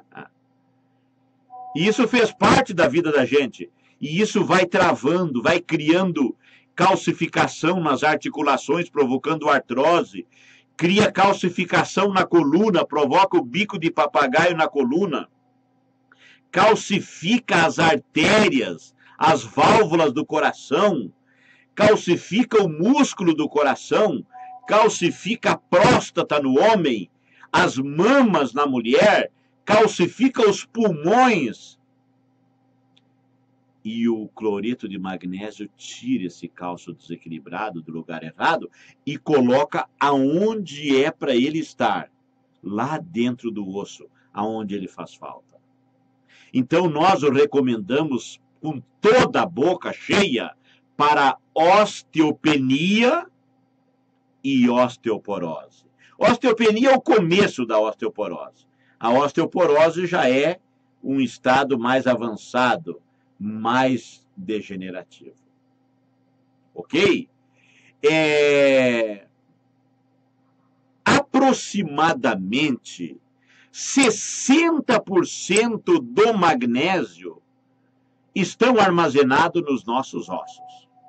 E isso fez parte da vida da gente. E isso vai travando, vai criando calcificação nas articulações, provocando artrose. Cria calcificação na coluna, provoca o bico de papagaio na coluna. Calcifica as artérias, as válvulas do coração. Calcifica o músculo do coração, calcifica a próstata no homem, as mamas na mulher, calcifica os pulmões. E o cloreto de magnésio tira esse cálcio desequilibrado do lugar errado e coloca aonde é para ele estar, lá dentro do osso, aonde ele faz falta. Então nós o recomendamos com toda a boca cheia para osteopenia e osteoporose. Osteopenia é o começo da osteoporose. A osteoporose já é um estado mais avançado, mais degenerativo. Ok? Aproximadamente 60% do magnésio estão armazenados nos nossos ossos.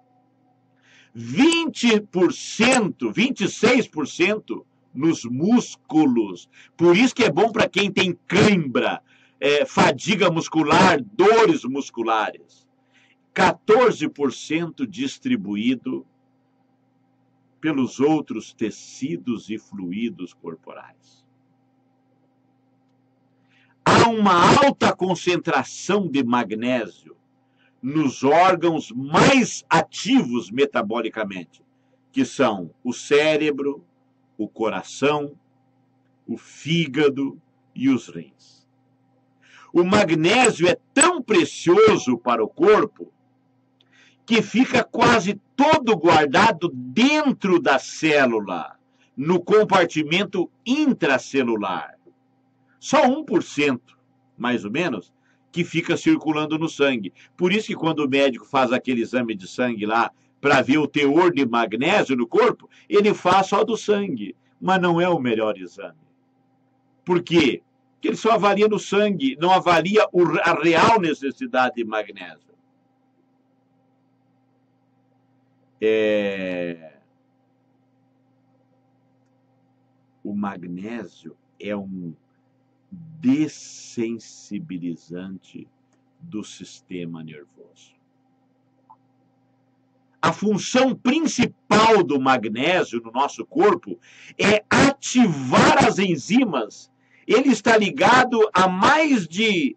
20%, 26% nos músculos. Por isso que é bom para quem tem cãibra, fadiga muscular, dores musculares. 14% distribuído pelos outros tecidos e fluidos corporais. Há uma alta concentração de magnésio nos órgãos mais ativos metabolicamente, que são o cérebro, o coração, o fígado e os rins. O magnésio é tão precioso para o corpo que fica quase todo guardado dentro da célula, no compartimento intracelular. Só 1%, mais ou menos, que fica circulando no sangue. Por isso que quando o médico faz aquele exame de sangue lá, para ver o teor de magnésio no corpo, ele faz só do sangue, mas não é o melhor exame. Por quê? Porque ele só avalia no sangue, não avalia a real necessidade de magnésio. O magnésio é um dessensibilizante do sistema nervoso. A função principal do magnésio no nosso corpo é ativar as enzimas. Ele está ligado a mais de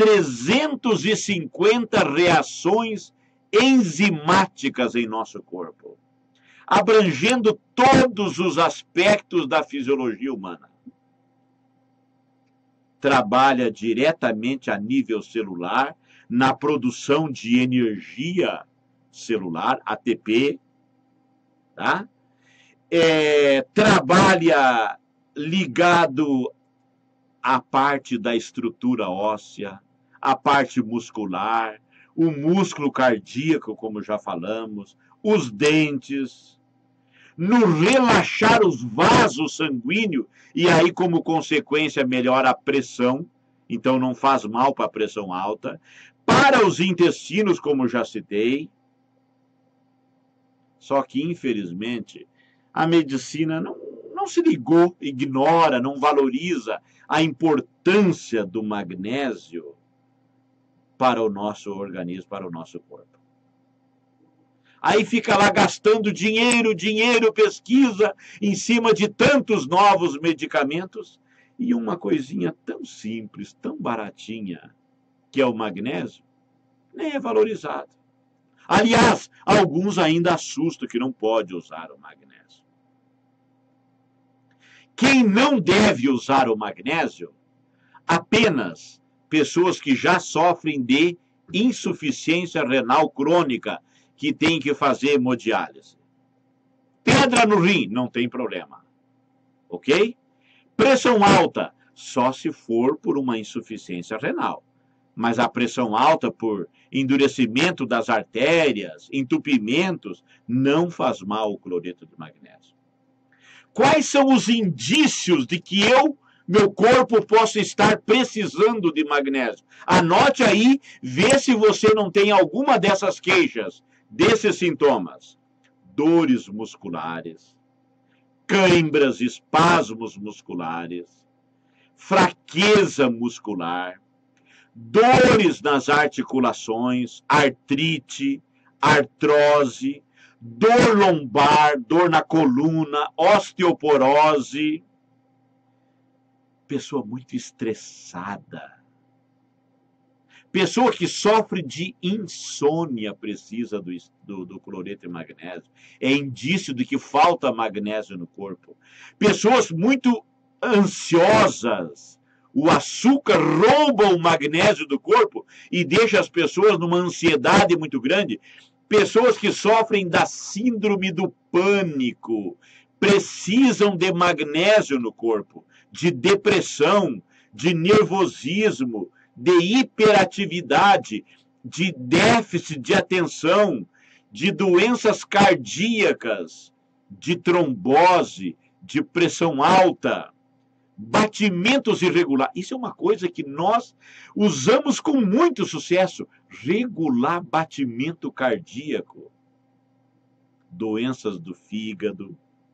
350 reações enzimáticas em nosso corpo, abrangendo todos os aspectos da fisiologia humana. Trabalha diretamente a nível celular na produção de energia celular, ATP, tá? Trabalha ligado à parte da estrutura óssea, à parte muscular, o músculo cardíaco, como já falamos, os dentes, no relaxar os vasos sanguíneos, e aí, como consequência, melhora a pressão, então não faz mal para a pressão alta, para os intestinos, como já citei. Só que, infelizmente, a medicina não se ligou, ignora, não valoriza a importância do magnésio para o nosso organismo, para o nosso corpo. Aí fica lá gastando dinheiro, pesquisa em cima de tantos novos medicamentos e uma coisinha tão simples, tão baratinha, que é o magnésio, nem é valorizado. Aliás, alguns ainda assustam que não pode usar o magnésio. Quem não deve usar o magnésio? Apenas pessoas que já sofrem de insuficiência renal crônica, que tem que fazer hemodiálise. Pedra no rim, não tem problema. Ok? Pressão alta, só se for por uma insuficiência renal. Mas a pressão alta por endurecimento das artérias, entupimentos, não faz mal o cloreto de magnésio. Quais são os indícios de que meu corpo possa estar precisando de magnésio? Anote aí, vê se você não tem alguma dessas queixas, desses sintomas. Dores musculares, cãibras, espasmos musculares, fraqueza muscular, dores nas articulações, artrite, artrose, dor lombar, dor na coluna, osteoporose. Pessoa muito estressada. Pessoa que sofre de insônia precisa do cloreto de magnésio. É indício de que falta magnésio no corpo. Pessoas muito ansiosas. O açúcar rouba o magnésio do corpo e deixa as pessoas numa ansiedade muito grande. Pessoas que sofrem da síndrome do pânico precisam de magnésio no corpo, de depressão, de nervosismo, de hiperatividade, de déficit de atenção, de doenças cardíacas, de trombose, de pressão alta, batimentos irregulares. Isso é uma coisa que nós usamos com muito sucesso. Regular batimento cardíaco. Doenças do fígado,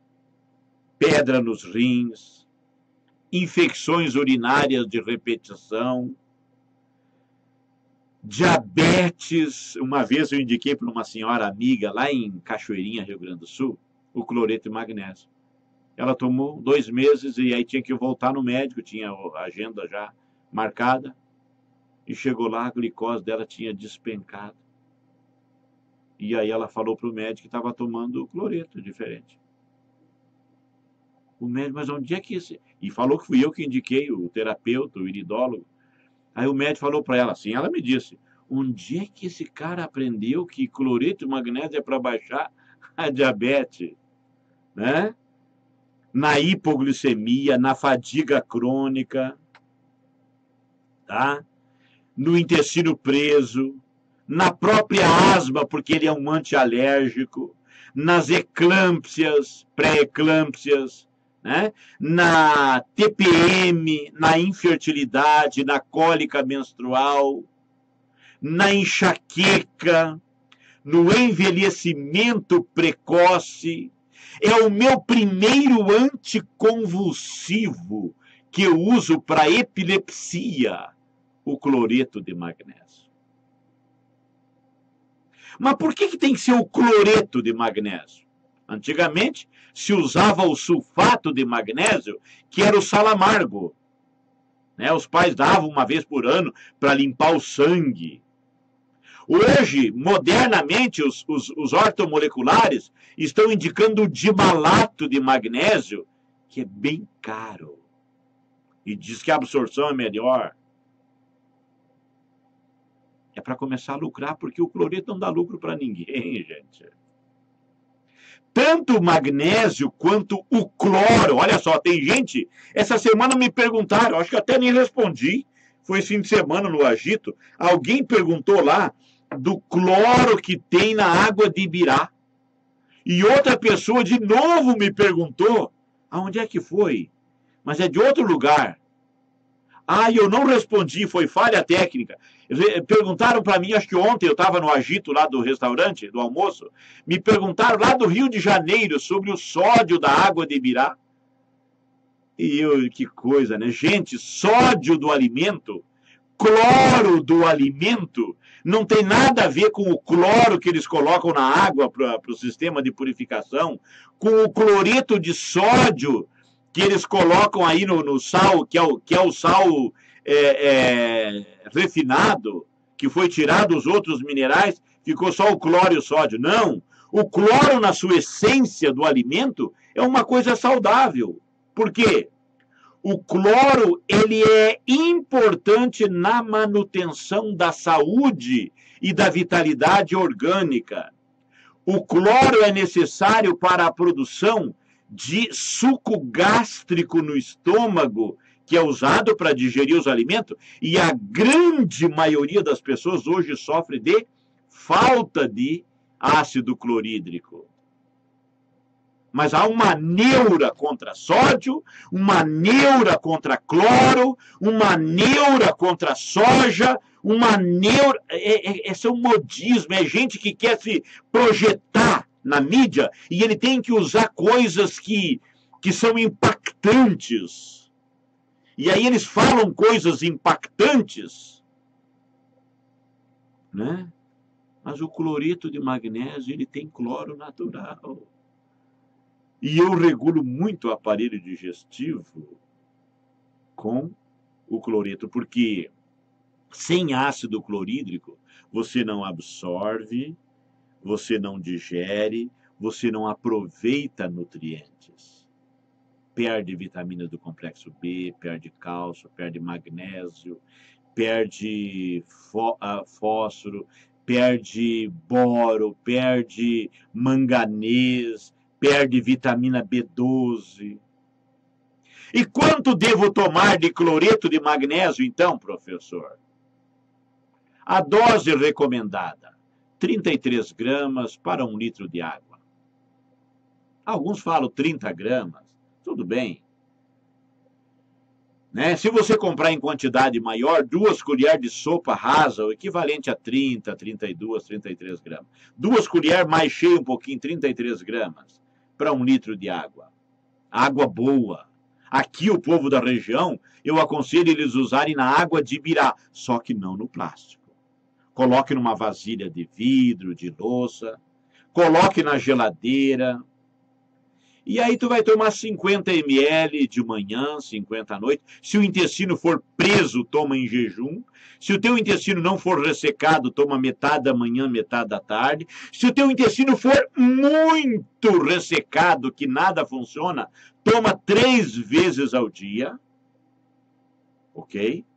pedra nos rins, infecções urinárias de repetição, diabetes. Uma vez eu indiquei para uma senhora amiga lá em Cachoeirinha, Rio Grande do Sul, o cloreto de magnésio. Ela tomou 2 meses e aí tinha que voltar no médico, tinha a agenda já marcada. E chegou lá, a glicose dela tinha despencado. E aí ela falou para o médico que estava tomando cloreto diferente. O médico, mas onde é que esse... E falou que fui eu que indiquei, o terapeuta, o iridólogo. Aí o médico falou para ela assim, ela me disse, onde é que esse cara aprendeu que cloreto de magnésio é para baixar a diabetes? Né? Na hipoglicemia, na fadiga crônica, tá? No intestino preso, na própria asma, porque ele é um antialérgico, nas eclâmpsias, pré-eclâmpsias, né? Na TPM, na infertilidade, na cólica menstrual, na enxaqueca, no envelhecimento precoce. É o meu primeiro anticonvulsivo que eu uso para epilepsia, o cloreto de magnésio. Mas por que tem que ser o cloreto de magnésio? Antigamente se usava o sulfato de magnésio, que era o sal amargo. Né? Os pais davam uma vez por ano para limpar o sangue. Hoje, modernamente, os ortomoleculares estão indicando o dimalato de magnésio, que é bem caro. E diz que a absorção é melhor. É para começar a lucrar, porque o cloreto não dá lucro para ninguém, gente. Tanto o magnésio quanto o cloro. Olha só, tem gente... Essa semana me perguntaram, acho que até nem respondi. Foi fim de semana no Agito. Alguém perguntou lá do cloro que tem na água de Ibirá. E outra pessoa de novo me perguntou aonde é que foi. Mas é de outro lugar. Ah, eu não respondi, foi falha técnica. Perguntaram para mim, acho que ontem eu estava no Agito lá do restaurante, do almoço, me perguntaram lá do Rio de Janeiro sobre o sódio da água de Ibirá. E eu, que coisa, né? Gente, sódio do alimento, cloro do alimento, não tem nada a ver com o cloro que eles colocam na água para o sistema de purificação, com o cloreto de sódio que eles colocam aí no sal, que é o sal refinado, que foi tirado os outros minerais, ficou só o cloro e o sódio. Não, o cloro na sua essência do alimento é uma coisa saudável. Por quê? O cloro, ele é importante na manutenção da saúde e da vitalidade orgânica. O cloro é necessário para a produção de suco gástrico no estômago, que é usado para digerir os alimentos, e a grande maioria das pessoas hoje sofre de falta de ácido clorídrico. Mas há uma neura contra sódio, uma neura contra cloro, uma neura contra soja, uma neura... Esse é um modismo, é gente que quer se projetar na mídia e ele tem que usar coisas que são impactantes. E aí eles falam coisas impactantes, né? Mas o cloreto de magnésio, ele tem cloro natural. E eu regulo muito o aparelho digestivo com o cloreto, porque sem ácido clorídrico você não absorve, você não digere, você não aproveita nutrientes. Perde vitaminas do complexo B, perde cálcio, perde magnésio, perde fósforo, perde boro, perde manganês, perde vitamina B12. E quanto devo tomar de cloreto de magnésio, então, professor? A dose recomendada, 33 gramas para 1 litro de água. Alguns falam 30 gramas, tudo bem. Né? Se você comprar em quantidade maior, 2 colheres de sopa rasa, o equivalente a 30, 32, 33 gramas. 2 colheres mais cheia um pouquinho, 33 gramas, para 1 litro de água. Água boa. Aqui o povo da região, eu aconselho eles usarem na água de Ibirá, só que não no plástico. Coloque numa vasilha de vidro, de louça, coloque na geladeira, E aí tu vai tomar 50 ml de manhã, 50 à noite. Se o intestino for preso, toma em jejum. Se o teu intestino não for ressecado, toma metade da manhã, metade da tarde. Se o teu intestino for muito ressecado, que nada funciona, toma 3 vezes ao dia. Ok?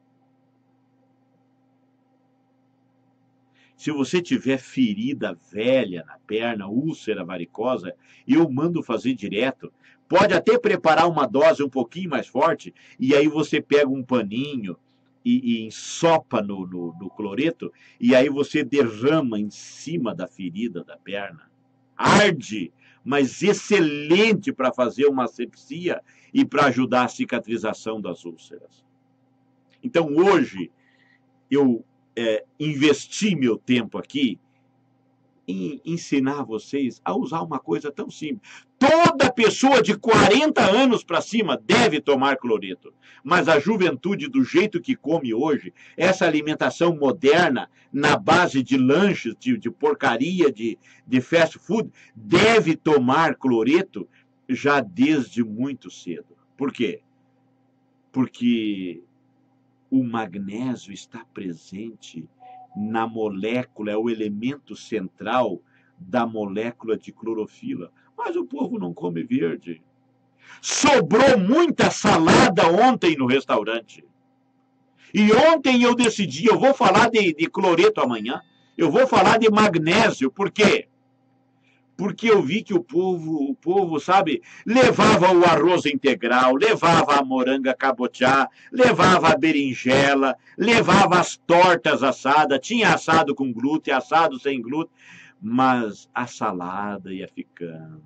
Se você tiver ferida velha na perna, úlcera varicosa, eu mando fazer direto. Pode até preparar uma dose um pouquinho mais forte, e aí você pega um paninho e ensopa no cloreto, e aí você derrama em cima da ferida da perna. Arde, mas excelente para fazer uma asepsia e para ajudar a cicatrização das úlceras. Então, hoje, eu investi meu tempo aqui em ensinar vocês a usar uma coisa tão simples. Toda pessoa de 40 anos para cima deve tomar cloreto. Mas a juventude, do jeito que come hoje, essa alimentação moderna, na base de lanches, de porcaria, de fast food, deve tomar cloreto já desde muito cedo. Por quê? Porque o magnésio está presente na molécula, é o elemento central da molécula de clorofila. Mas o povo não come verde. Sobrou muita salada ontem no restaurante. E ontem eu decidi, eu vou falar de cloreto amanhã, eu vou falar de magnésio. Por quê? Porque eu vi que o povo, sabe, levava o arroz integral, levava a moranga cabotiá, levava a berinjela, levava as tortas assadas, tinha assado com glúten, assado sem glúten, mas a salada ia ficando.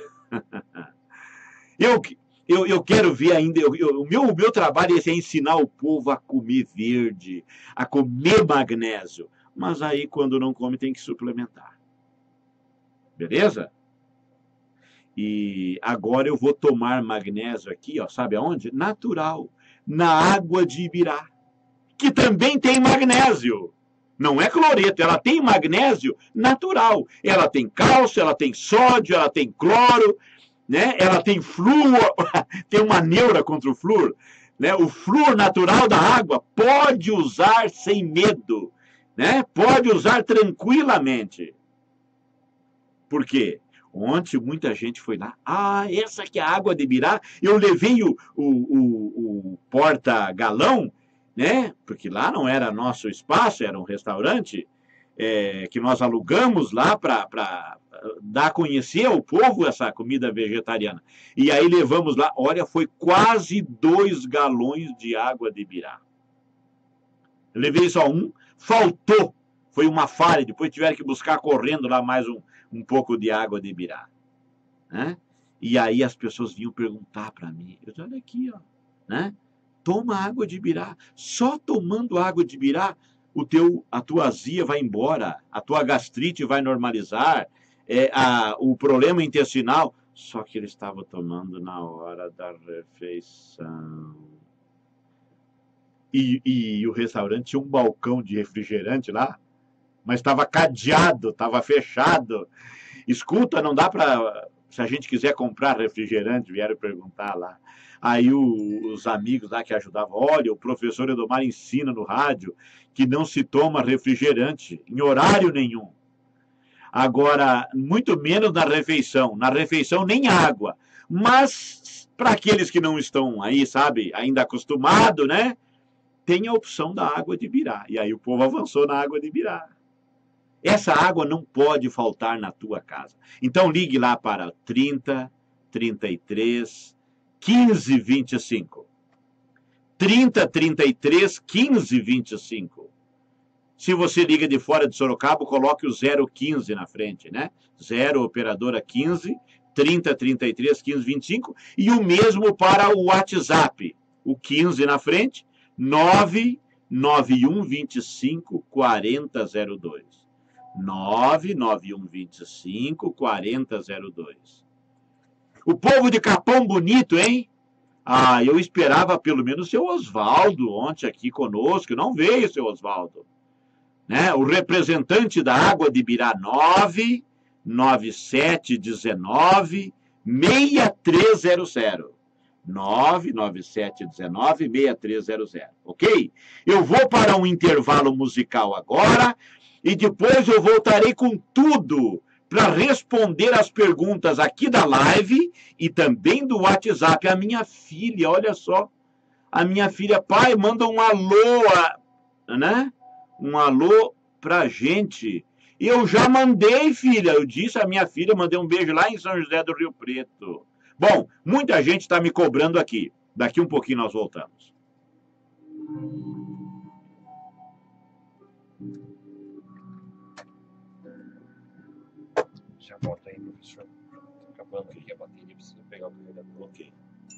Eu quero ver ainda, o meu trabalho é ensinar o povo a comer verde, a comer magnésio, mas aí quando não come tem que suplementar. Beleza? E agora eu vou tomar magnésio aqui, ó, sabe aonde? Natural, na água de Ibirá, que também tem magnésio. Não é cloreto, ela tem magnésio natural. Ela tem cálcio, ela tem sódio, ela tem cloro, né? Ela tem flúor, tem uma neura contra o flúor, né? O flúor natural da água pode usar sem medo, né? Pode usar tranquilamente. Por quê? Ontem muita gente foi lá. Ah, essa aqui é a água de Ibirá. Eu levei o porta-galão, né? Porque lá não era nosso espaço, era um restaurante que nós alugamos lá para dar a conhecer ao povo essa comida vegetariana. E aí levamos lá, olha, foi quase 2 galões de água de Ibirá. Eu levei só um, faltou. Foi uma falha, depois tiveram que buscar correndo lá mais um pouco de água de Ibirá, né? E aí as pessoas vinham perguntar para mim, eu disse, olha aqui, ó, né? Toma água de Ibirá, só tomando água de Ibirá, a tua azia vai embora, a tua gastrite vai normalizar, o problema intestinal, só que ele estava tomando na hora da refeição. E o restaurante tinha um balcão de refrigerante lá, mas estava cadeado, estava fechado. Escuta, não dá para... Se a gente quiser comprar refrigerante, vieram perguntar lá. Aí os amigos lá que ajudavam, olha, o professor Edomar ensina no rádio que não se toma refrigerante em horário nenhum. Agora, muito menos na refeição. Na refeição, nem água. Mas, para aqueles que não estão aí, sabe, ainda acostumados, né? Tem a opção da água de Ibirá. E aí o povo avançou na água de Ibirá. Essa água não pode faltar na tua casa. Então ligue lá para 30 33 15 25. 30 33 15 25. Se você liga de fora de Sorocaba, coloque o 015 na frente, né? 0 operadora 15 30 33 15 25 e o mesmo para o WhatsApp. O 15 na frente, 991 25 4002. 991 25 4002. O povo de Capão Bonito, hein? Ah, eu esperava pelo menos o seu Oswaldo ontem aqui conosco. Não veio o seu Oswaldo, né? O representante da água de Ibirá, 99719 6300. 99719-6300, ok? Eu vou para um intervalo musical agora e depois eu voltarei com tudo para responder as perguntas aqui da live e também do WhatsApp. A minha filha, olha só, a minha filha, pai, manda um alô, né? Um alô pra gente. E eu já mandei, filha, eu disse à minha filha, eu mandei um beijo lá em São José do Rio Preto. Bom, muita gente está me cobrando aqui. Daqui um pouquinho nós voltamos. Já volta aí, professor. Acabando aqui a bateria, precisa pegar o carregador. Ok.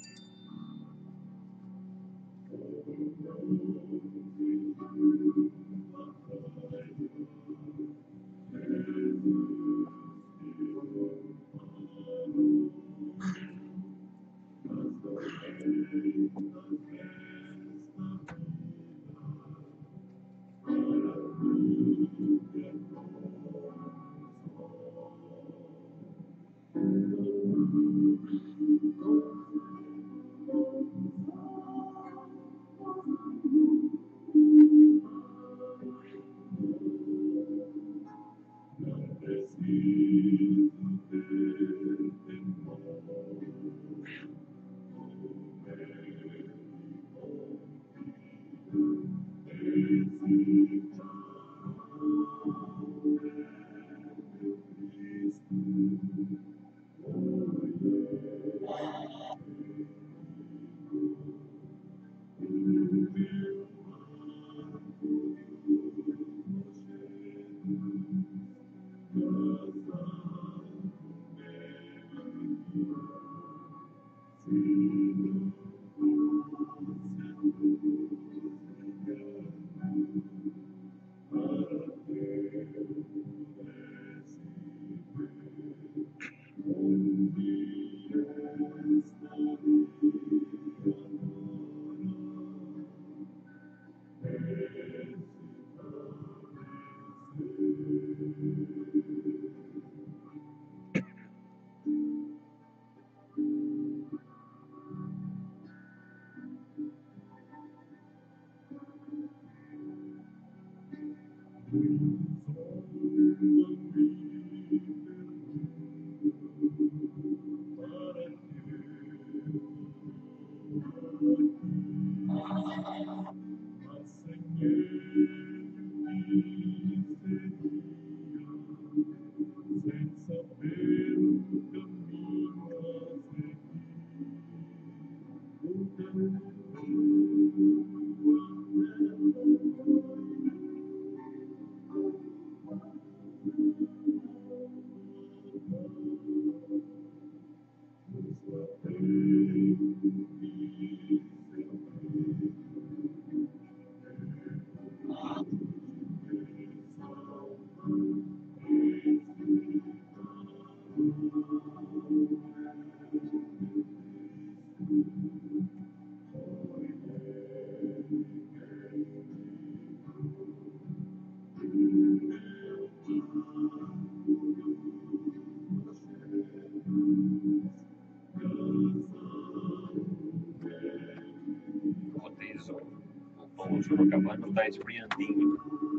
O Sorocabana está esfriandinho.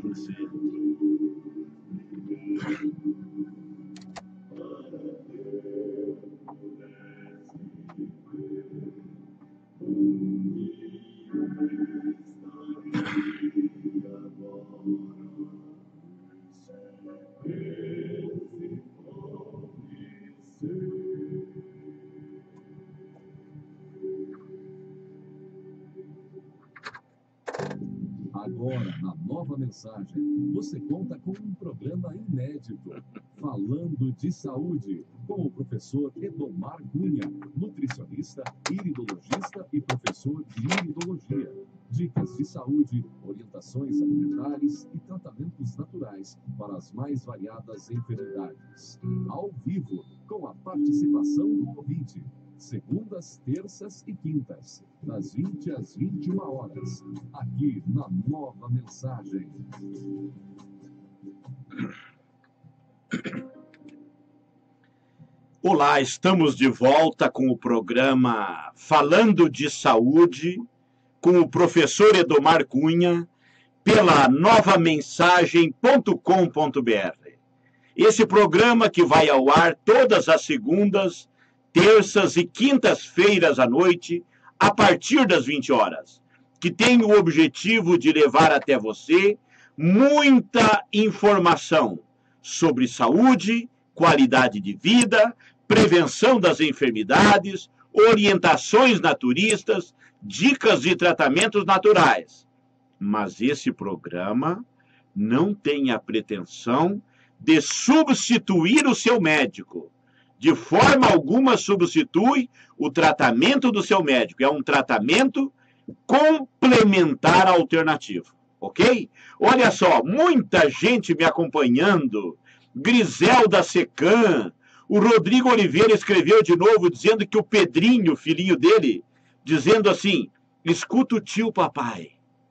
Agora, na nova mensagem, você conta com um programa inédito, Falando de Saúde, com o professor Edomar Cunha, nutricionista, iridologista e professor de iridologia. Dicas de saúde, orientações alimentares e tratamentos naturais para as mais variadas enfermidades. Ao vivo, com a participação do ouvinte. Segundas, terças e quintas, das 20 às 21 horas, aqui na Nova Mensagem. Olá, estamos de volta com o programa Falando de Saúde, com o professor Edomar Cunha, pela novamensagem.com.br. Esse programa que vai ao ar todas as segundas, terças e quintas-feiras à noite, a partir das 20 horas, que tem o objetivo de levar até você muita informação sobre saúde, qualidade de vida, prevenção das enfermidades, orientações naturistas, dicas de tratamentos naturais. Mas esse programa não tem a pretensão de substituir o seu médico. De forma alguma substitui o tratamento do seu médico. É um tratamento complementar alternativo, ok? Olha só, muita gente me acompanhando. Griselda Secan, o Rodrigo Oliveira escreveu de novo dizendo que o Pedrinho, filhinho dele, dizendo assim, escuta o tio papai.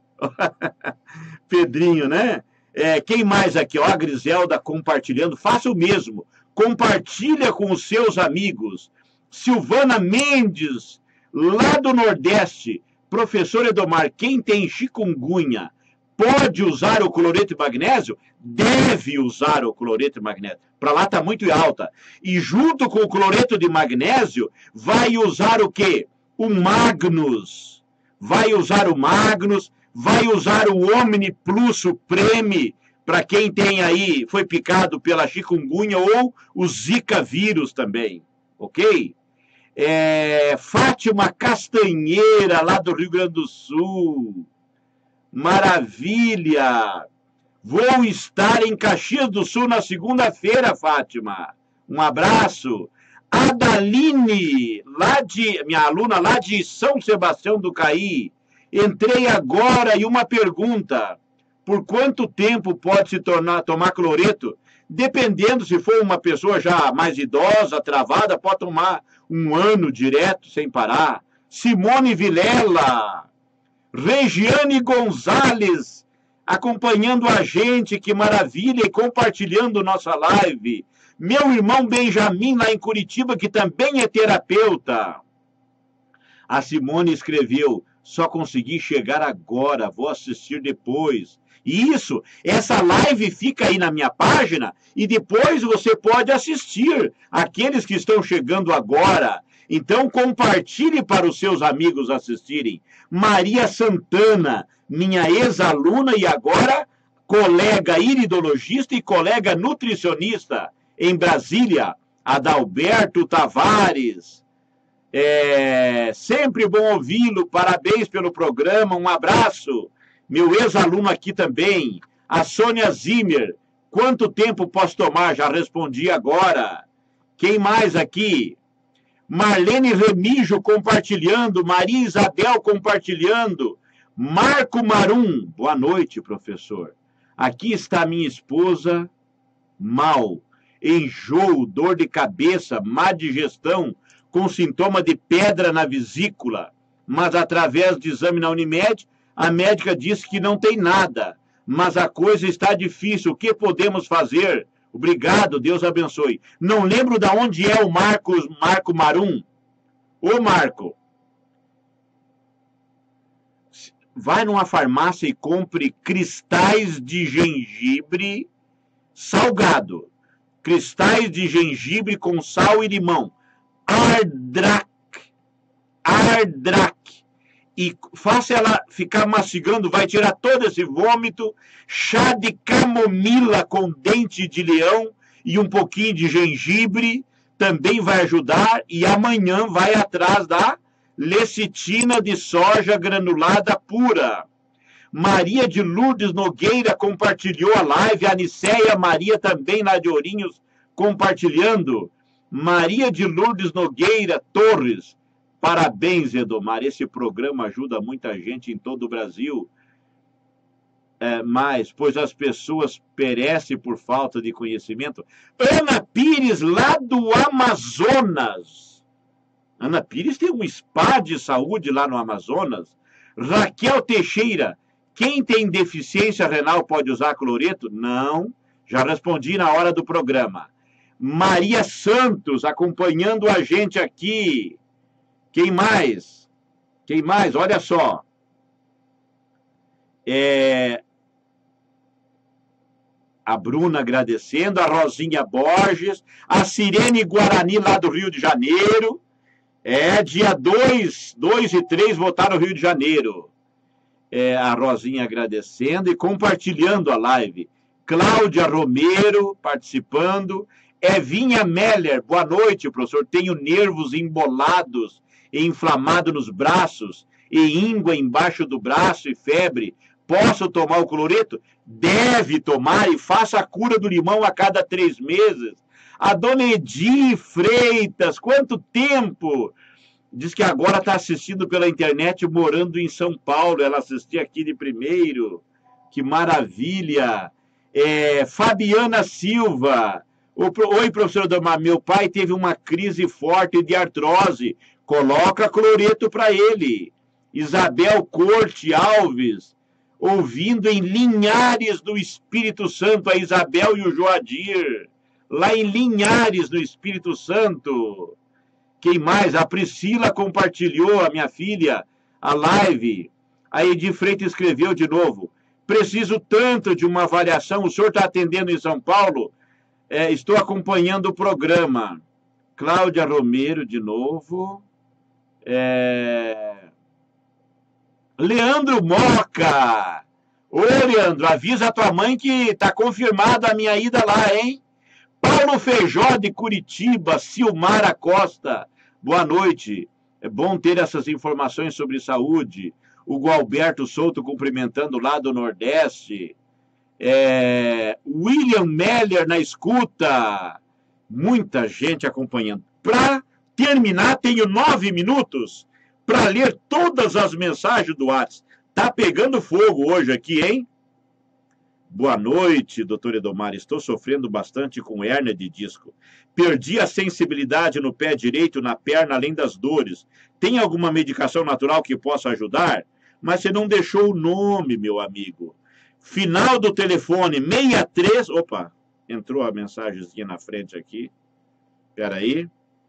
Pedrinho, né? Quem mais aqui? Ó, a Griselda compartilhando, faça o mesmo. Compartilha com os seus amigos. Silvana Mendes, lá do Nordeste. Professor Edomar, quem tem chikungunya pode usar o cloreto de magnésio? Deve usar o cloreto de magnésio. Para lá está muito alta. E junto com o cloreto de magnésio, vai usar o quê? O Magnus. Vai usar o Magnus, vai usar o Omni Plus Supreme, para quem tem aí, foi picado pela chikungunya ou o Zika vírus também. Ok? Fátima Castanheira, lá do Rio Grande do Sul. Maravilha! Vou estar em Caxias do Sul na segunda-feira, Fátima. Um abraço. Adaline, minha aluna lá de São Sebastião do Caí. Entrei agora e uma pergunta. Por quanto tempo pode se tomar cloreto? Dependendo, se for uma pessoa já mais idosa, travada, pode tomar 1 ano direto, sem parar. Simone Vilela. Regiane Gonzalez, acompanhando a gente, que maravilha, e compartilhando nossa live. Meu irmão Benjamin, lá em Curitiba, que também é terapeuta. A Simone escreveu, só consegui chegar agora, vou assistir depois. E essa live fica aí na minha página, e depois você pode assistir, aqueles que estão chegando agora. Então, compartilhe para os seus amigos assistirem. Maria Santana, minha ex-aluna e agora colega iridologista e colega nutricionista em Brasília. Adalberto Tavares. Sempre bom ouvi-lo. Parabéns pelo programa. Um abraço. Meu ex-aluno aqui também. A Sônia Zimmer. Quanto tempo posso tomar? Já respondi agora. Quem mais aqui? Marlene Remígio compartilhando, Maria Isabel compartilhando, Marco Marum, boa noite, professor. Aqui está minha esposa, mal, enjoo, dor de cabeça, má digestão, com sintoma de pedra na vesícula, mas através do exame na Unimed, a médica disse que não tem nada, mas a coisa está difícil, o que podemos fazer? Obrigado, Deus abençoe. Não lembro de onde é o Marco Marum. Ô, Marco, vai numa farmácia e compre cristais de gengibre salgado. Cristais de gengibre com sal e limão. Ardrac. E faça ela ficar mastigando, vai tirar todo esse vômito. Chá de camomila com dente de leão e um pouquinho de gengibre também vai ajudar. E amanhã vai atrás da lecitina de soja granulada pura. Maria de Lourdes Nogueira compartilhou a live. A Aniceia Maria também lá de Ourinhos compartilhando. Maria de Lourdes Nogueira Torres. Parabéns, Edomar. Esse programa ajuda muita gente em todo o Brasil. Pois as pessoas perecem por falta de conhecimento. Ana Pires, lá do Amazonas. Ana Pires tem um spa de saúde lá no Amazonas. Raquel Teixeira, quem tem deficiência renal pode usar cloreto? Não, já respondi na hora do programa. Maria Santos acompanhando a gente aqui. Quem mais? Quem mais? Olha só. A Bruna agradecendo, a Rosinha Borges, a Sirene Guarani lá do Rio de Janeiro. Dia 2 e 3 voltaram no Rio de Janeiro. A Rosinha agradecendo e compartilhando a live. Cláudia Romero participando. Evinha Meller, boa noite, professor. Tenho nervos embolados e inflamado nos braços e íngua embaixo do braço e febre. Posso tomar o cloreto? Deve tomar e faça a cura do limão a cada 3 meses. A dona Edi Freitas, quanto tempo? Diz que agora está assistindo pela internet, morando em São Paulo. Ela assistia aqui de primeiro. Que maravilha! Fabiana Silva. Oi, professor Adamar. Meu pai teve uma crise forte de artrose. Coloca cloreto para ele. Isabel Corte Alves. Ouvindo em Linhares do Espírito Santo, a Isabel e o Joadir. Lá em Linhares, no Espírito Santo. Quem mais? A Priscila compartilhou, a minha filha, a live. A Edi Freitas escreveu de novo. Preciso tanto de uma avaliação. O senhor está atendendo em São Paulo? Estou acompanhando o programa. Cláudia Romero, de novo. Leandro Moca. Ô, Leandro, avisa a tua mãe que está confirmada a minha ida lá, hein? Paulo Feijó, de Curitiba. Silmara Costa. Boa noite. É bom ter essas informações sobre saúde. O Gualberto Souto cumprimentando lá do Nordeste. William Meller na escuta. Muita gente acompanhando. Para terminar, tenho 9 minutos para ler todas as mensagens do WhatsApp. Tá pegando fogo hoje aqui, hein? Boa noite, doutor Edomar. Estou sofrendo bastante com hérnia de disco. Perdi a sensibilidade no pé direito, na perna, além das dores. Tem alguma medicação natural que possa ajudar? Mas você não deixou o nome, meu amigo. Final do telefone, 63... Opa, entrou a mensagenzinha na frente aqui. Espera aí.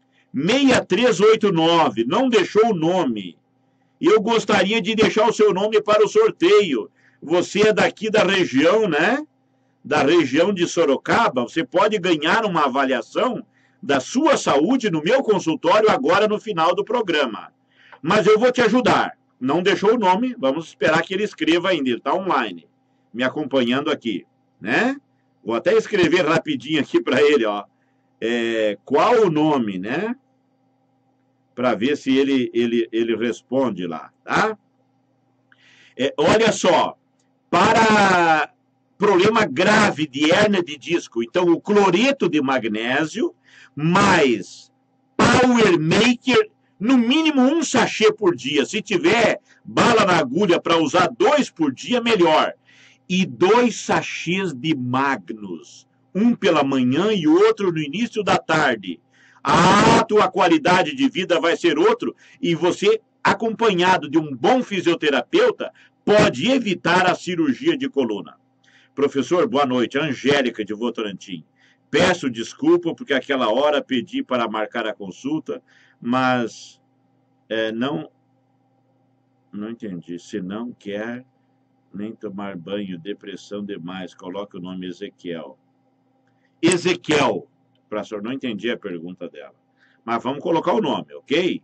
6389, não deixou o nome. E eu gostaria de deixar o seu nome para o sorteio. Você é daqui da região, né? Da região de Sorocaba. Você pode ganhar uma avaliação da sua saúde no meu consultório agora no final do programa. Mas eu vou te ajudar. Não deixou o nome, vamos esperar que ele escreva ainda. Ele está online, me acompanhando aqui, né? Vou até escrever rapidinho aqui para ele, ó. Qual o nome, né? Para ver se ele responde lá, tá? Olha só, para problema grave de hérnia de disco, então o cloreto de magnésio mais Power Maker, no mínimo 1 sachê por dia. Se tiver bala na agulha para usar 2 por dia, melhor. E 2 sachês de Magnus, um pela manhã e outro no início da tarde. A tua qualidade de vida vai ser outro, e você, acompanhado de um bom fisioterapeuta, pode evitar a cirurgia de coluna. Professor, boa noite. Angélica de Votorantim. Peço desculpa porque aquela hora pedi para marcar a consulta, mas não entendi. Se não quer nem tomar banho, depressão demais, coloque o nome Ezequiel. Ezequiel. Professor, não entendi a pergunta dela. Mas vamos colocar o nome, ok?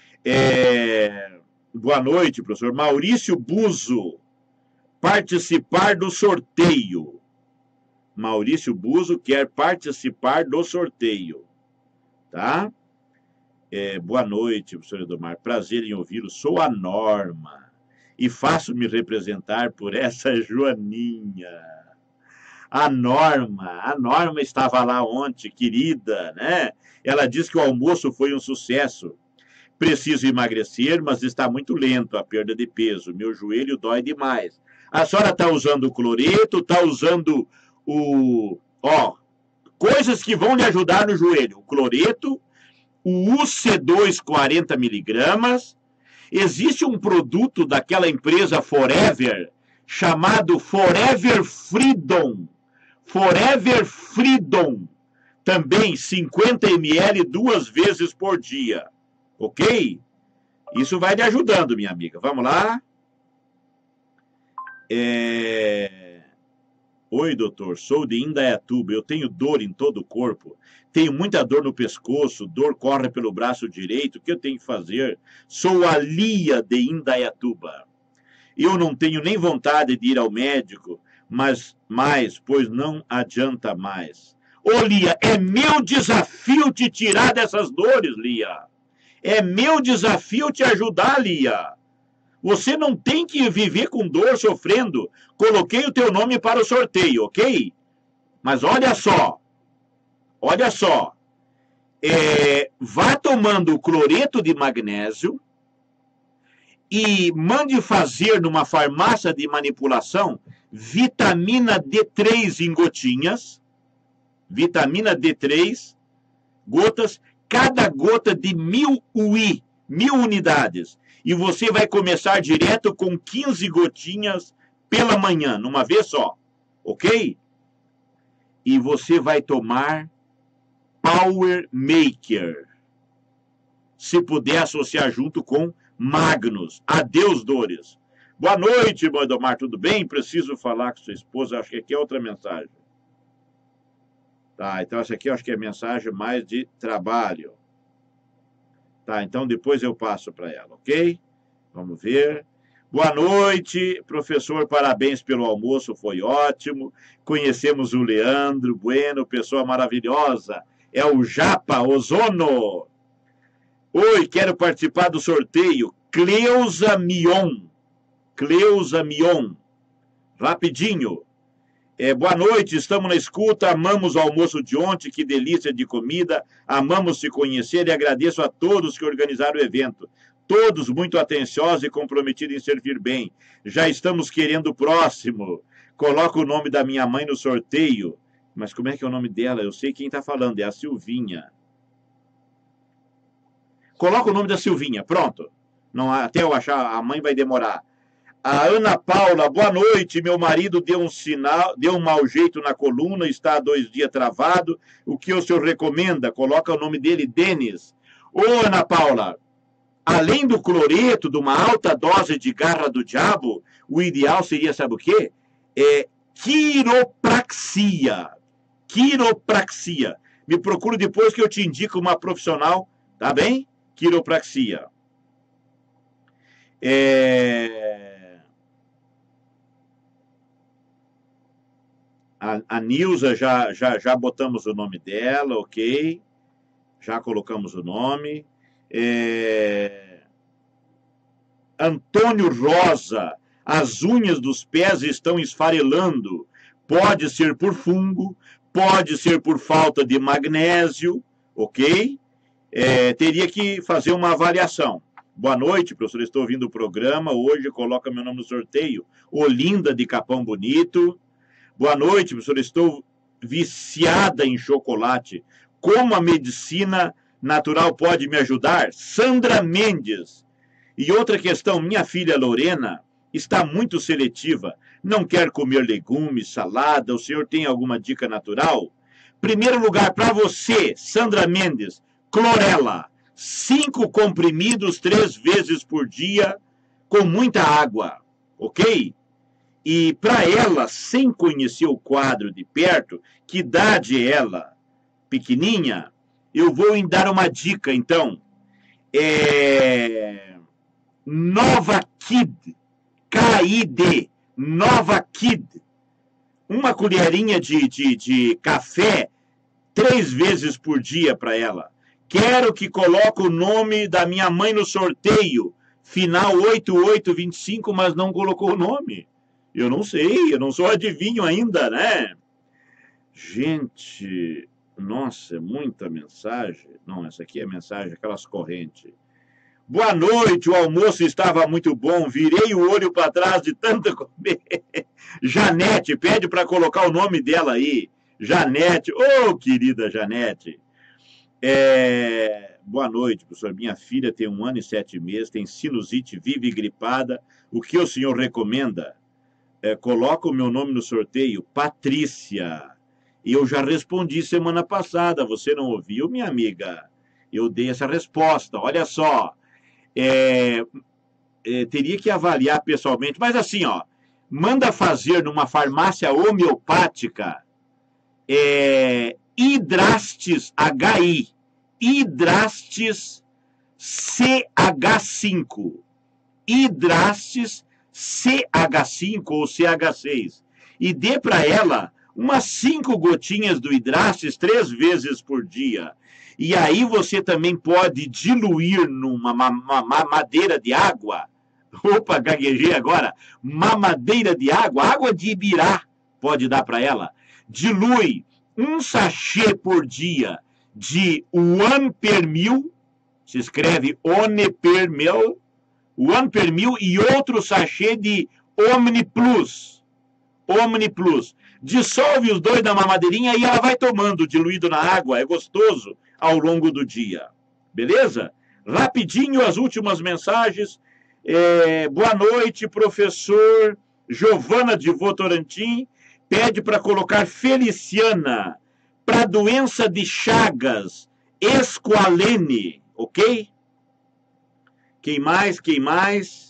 Boa noite, professor. Maurício Buzo. Participar do sorteio. Maurício Buzo quer participar do sorteio. Tá? Boa noite, professor Edomar. Prazer em ouvi-lo. Sou a Norma. E faço-me representar por essa Joaninha. A Norma estava lá ontem, querida, né? Ela disse que o almoço foi um sucesso. Preciso emagrecer, mas está muito lento a perda de peso. Meu joelho dói demais. A senhora está usando o cloreto, está usando coisas que vão lhe ajudar no joelho. O cloreto, o UC2 40 miligramas. Existe um produto daquela empresa Forever, chamado Forever Freedom. Forever Freedom. Também 50 ml 2 vezes por dia. Ok? Isso vai lhe ajudando, minha amiga. Vamos lá. Oi, doutor. Sou de Indaiatuba. Eu tenho dor em todo o corpo. Tenho muita dor no pescoço. Dor corre pelo braço direito. O que eu tenho que fazer? Sou a Lia de Indaiatuba. Eu não tenho nem vontade de ir ao médico, pois não adianta mais. Ô, Lia, é meu desafio te tirar dessas dores, Lia. É meu desafio te ajudar, Lia. Você não tem que viver com dor, sofrendo. Coloquei o teu nome para o sorteio, ok? Mas olha só. Vá tomando o cloreto de magnésio e mande fazer numa farmácia de manipulação vitamina D3 em gotinhas. Vitamina D3, gotas, cada gota de 1000 UI, 1000 unidades. E você vai começar direto com 15 gotinhas pela manhã, numa vez só, ok? E você vai tomar Power Maker. Se puder associar junto com Magnus. Adeus, dores. Boa noite, Bandomar, tudo bem? Preciso falar com sua esposa, acho que aqui é outra mensagem. Tá, então essa aqui eu acho que é mensagem mais de trabalho. Tá, então depois eu passo para ela, ok? Vamos ver. Boa noite, professor, parabéns pelo almoço, foi ótimo. Conhecemos o Leandro Bueno, pessoa maravilhosa. É o Japa Ozono. Oi, quero participar do sorteio. Cleusa Mion. Cleusa Mion. Rapidinho. Boa noite, estamos na escuta, amamos o almoço de ontem, que delícia de comida, amamos se conhecer e agradeço a todos que organizaram o evento. Todos muito atenciosos e comprometidos em servir bem. Já estamos querendo o próximo. Coloca o nome da minha mãe no sorteio. Mas como é que é o nome dela? Eu sei quem está falando, é a Silvinha. Coloca o nome da Silvinha, pronto. Não, até eu achar, a mãe vai demorar. A Ana Paula, boa noite. Meu marido deu um mau jeito na coluna, está há 2 dias travado. O que o senhor recomenda? Coloca o nome dele, Denis. Ô, Ana Paula, além do cloreto, de uma alta dose de garra do diabo, o ideal seria, sabe o quê? Quiropraxia. Quiropraxia. Me procure depois que eu te indico uma profissional, tá bem? Quiropraxia. A Nilza, já botamos o nome dela, ok? Já colocamos o nome. Antônio Rosa, as unhas dos pés estão esfarelando. Pode ser por fungo, pode ser por falta de magnésio, ok? Teria que fazer uma avaliação. Boa noite, professor, estou ouvindo o programa. Hoje coloca meu nome no sorteio. Olinda de Capão Bonito. Boa noite, professor, estou viciada em chocolate. Como a medicina natural pode me ajudar? Sandra Mendes. E outra questão, minha filha Lorena está muito seletiva. Não quer comer legumes, salada. O senhor tem alguma dica natural? Primeiro lugar, para você, Sandra Mendes, clorela. 5 comprimidos 3 vezes por dia, com muita água, ok? E para ela, sem conhecer o quadro de perto, que idade é ela? Pequenininha? Eu vou dar uma dica, então. Nova Kid, K-I-D, Nova Kid. Uma colherinha de café 3 vezes por dia para ela. Quero que coloque o nome da minha mãe no sorteio. Final 8825, mas não colocou o nome. Eu não sei, eu não sou adivinho ainda, né? Gente, nossa, muita mensagem. Não, essa aqui é mensagem, aquelas correntes. Boa noite, o almoço estava muito bom. Virei o olho para trás de tanto comer. Janete, pede para colocar o nome dela aí. Janete, ô querida Janete. Boa noite, professor. Minha filha tem 1 ano e 7 meses, tem sinusite, vive gripada. O que o senhor recomenda? Coloca o meu nome no sorteio, Patrícia. E eu já respondi semana passada. Você não ouviu, minha amiga? Eu dei essa resposta. Olha só. Teria que avaliar pessoalmente. Mas assim, ó. Manda fazer numa farmácia homeopática Hidrastis HI. Hidrastis CH5. Hidrastis CH5 ou CH6. E dê para ela umas 5 gotinhas do Hidrastis 3 vezes por dia. E aí você também pode diluir numa mamadeira de água. Opa, gaguejei agora. Mamadeira de água, água de Ibirá, pode dar para ela. Dilui 1 sachê por dia de One per Mil, se escreve One per Mil, One per Mil, e outro sachê de Omni Plus. Omni Plus. Dissolve os 2 na mamadeirinha e ela vai tomando diluído na água. É gostoso ao longo do dia. Beleza? Rapidinho as últimas mensagens. Boa noite, professor. Giovana de Votorantim pede para colocar Feliciana para doença de Chagas, esqualene, ok? Quem mais? Quem mais?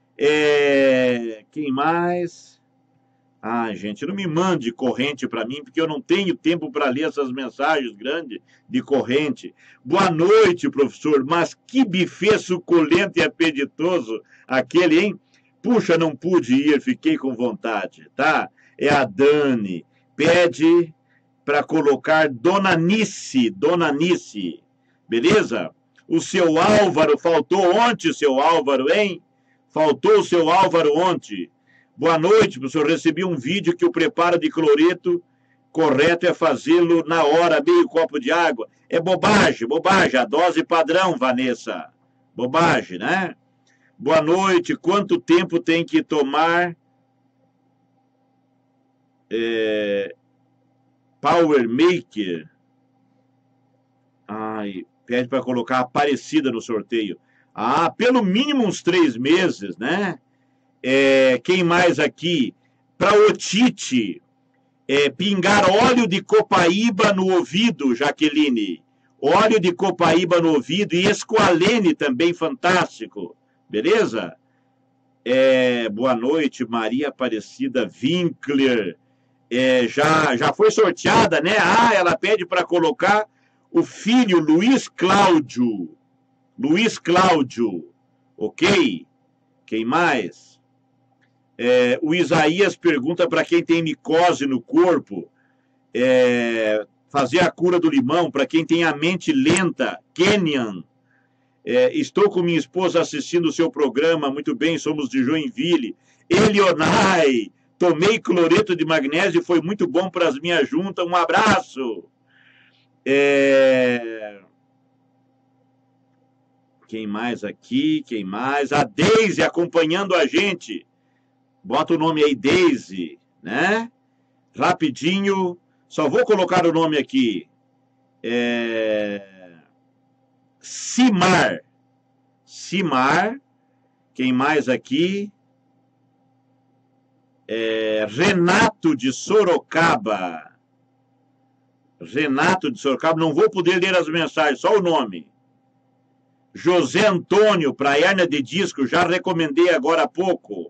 Quem mais? Gente, não me mande corrente para mim, porque eu não tenho tempo para ler essas mensagens grandes de corrente. Boa noite, professor, mas que buffet suculento e apetitoso aquele, hein? Puxa, não pude ir, fiquei com vontade, tá? É a Dani, pede para colocar Dona Nice, beleza? O seu Álvaro, faltou ontem, seu Álvaro, hein? Faltou o seu Álvaro ontem. Boa noite, professor. Recebi um vídeo que o preparo de cloreto correto é fazê-lo na hora, meio copo de água. É bobagem, bobagem. A dose padrão, Vanessa. Bobagem, né? Boa noite. Quanto tempo tem que tomar Power Maker? Pede para colocar Aparecida no sorteio. Pelo mínimo uns 3 meses, né? Quem mais aqui? Para otite, pingar óleo de copaíba no ouvido, Jaqueline. Óleo de copaíba no ouvido e esqualene também, fantástico. Beleza? Boa noite, Maria Aparecida Winkler. Já foi sorteada, né? Ela pede para colocar o filho Luiz Cláudio. Luiz Cláudio. Ok? Quem mais? O Isaías pergunta para quem tem micose no corpo, fazer a cura do limão, para quem tem a mente lenta, Kenyan. Estou com minha esposa assistindo o seu programa, muito bem, somos de Joinville. Elionai, tomei cloreto de magnésio, foi muito bom para as minhas juntas, um abraço. Quem mais aqui? Quem mais? A Deise acompanhando a gente. Bota o nome aí, Deise, né? Rapidinho. Só vou colocar o nome aqui. Cimar. Cimar. Quem mais aqui? Renato de Sorocaba. Renato de Sorocaba. Não vou poder ler as mensagens, só o nome. José Antônio, para hérnia de disco, já recomendei agora há pouco.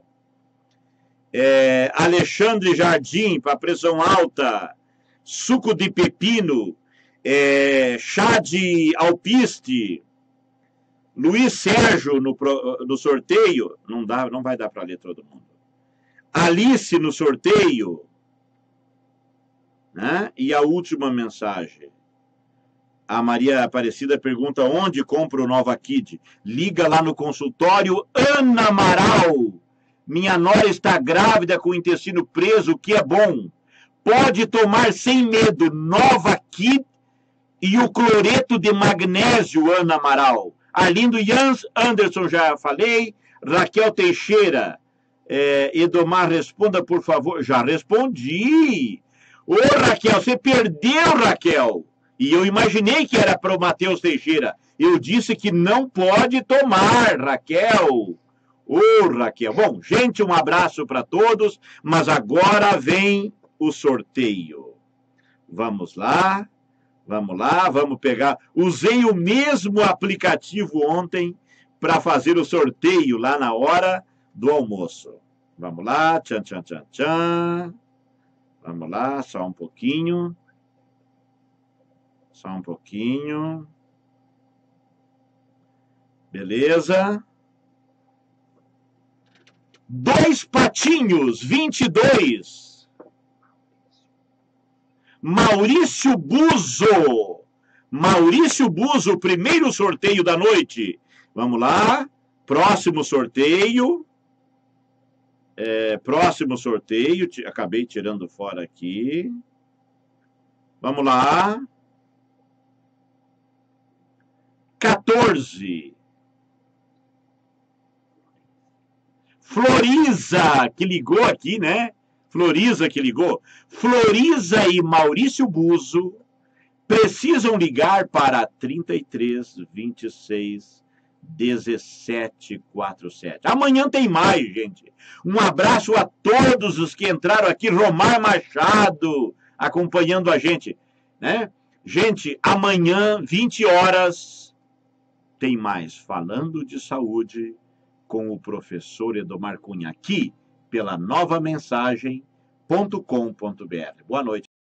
Alexandre Jardim, para pressão alta. Suco de pepino. Chá de alpiste. Luiz Sérgio no sorteio. Não vai dar para ler todo mundo. Alice no sorteio. Né? E a última mensagem. A Maria Aparecida pergunta onde compra o Nova Kid. Liga lá no consultório Ana Amaral. Minha nora está grávida com o intestino preso, o que é bom. Pode tomar sem medo Nova Kid e o cloreto de magnésio, Ana Amaral. Arlindo Jans Anderson, já falei. Raquel Teixeira. Edomar, responda, por favor. Já respondi. Ô, Raquel, você perdeu, Raquel. E eu imaginei que era para o Matheus Teixeira. Eu disse que não pode tomar, Raquel. Ô, Raquel. Bom, gente, um abraço para todos, mas agora vem o sorteio. Vamos lá, vamos pegar. Usei o mesmo aplicativo ontem para fazer o sorteio lá na hora do almoço. Vamos lá, tchan, tchan, tchan, tchan. Vamos lá, só um pouquinho. Só um pouquinho. Beleza. 2 patinhos, 22. Maurício Buzo. Maurício Buzo, primeiro sorteio da noite. Vamos lá. Próximo sorteio. Próximo sorteio. Acabei tirando fora aqui. Vamos lá. 14. Floriza, que ligou aqui, né? Floriza que ligou. Floriza e Maurício Buzo precisam ligar para 33 26 17 47. Amanhã tem mais, gente. Um abraço a todos os que entraram aqui. Romar Machado acompanhando a gente, né? Gente, amanhã, 20 horas, tem mais Falando de Saúde com o professor Edomar Cunha, aqui pela novamensagem.com.br. Boa noite.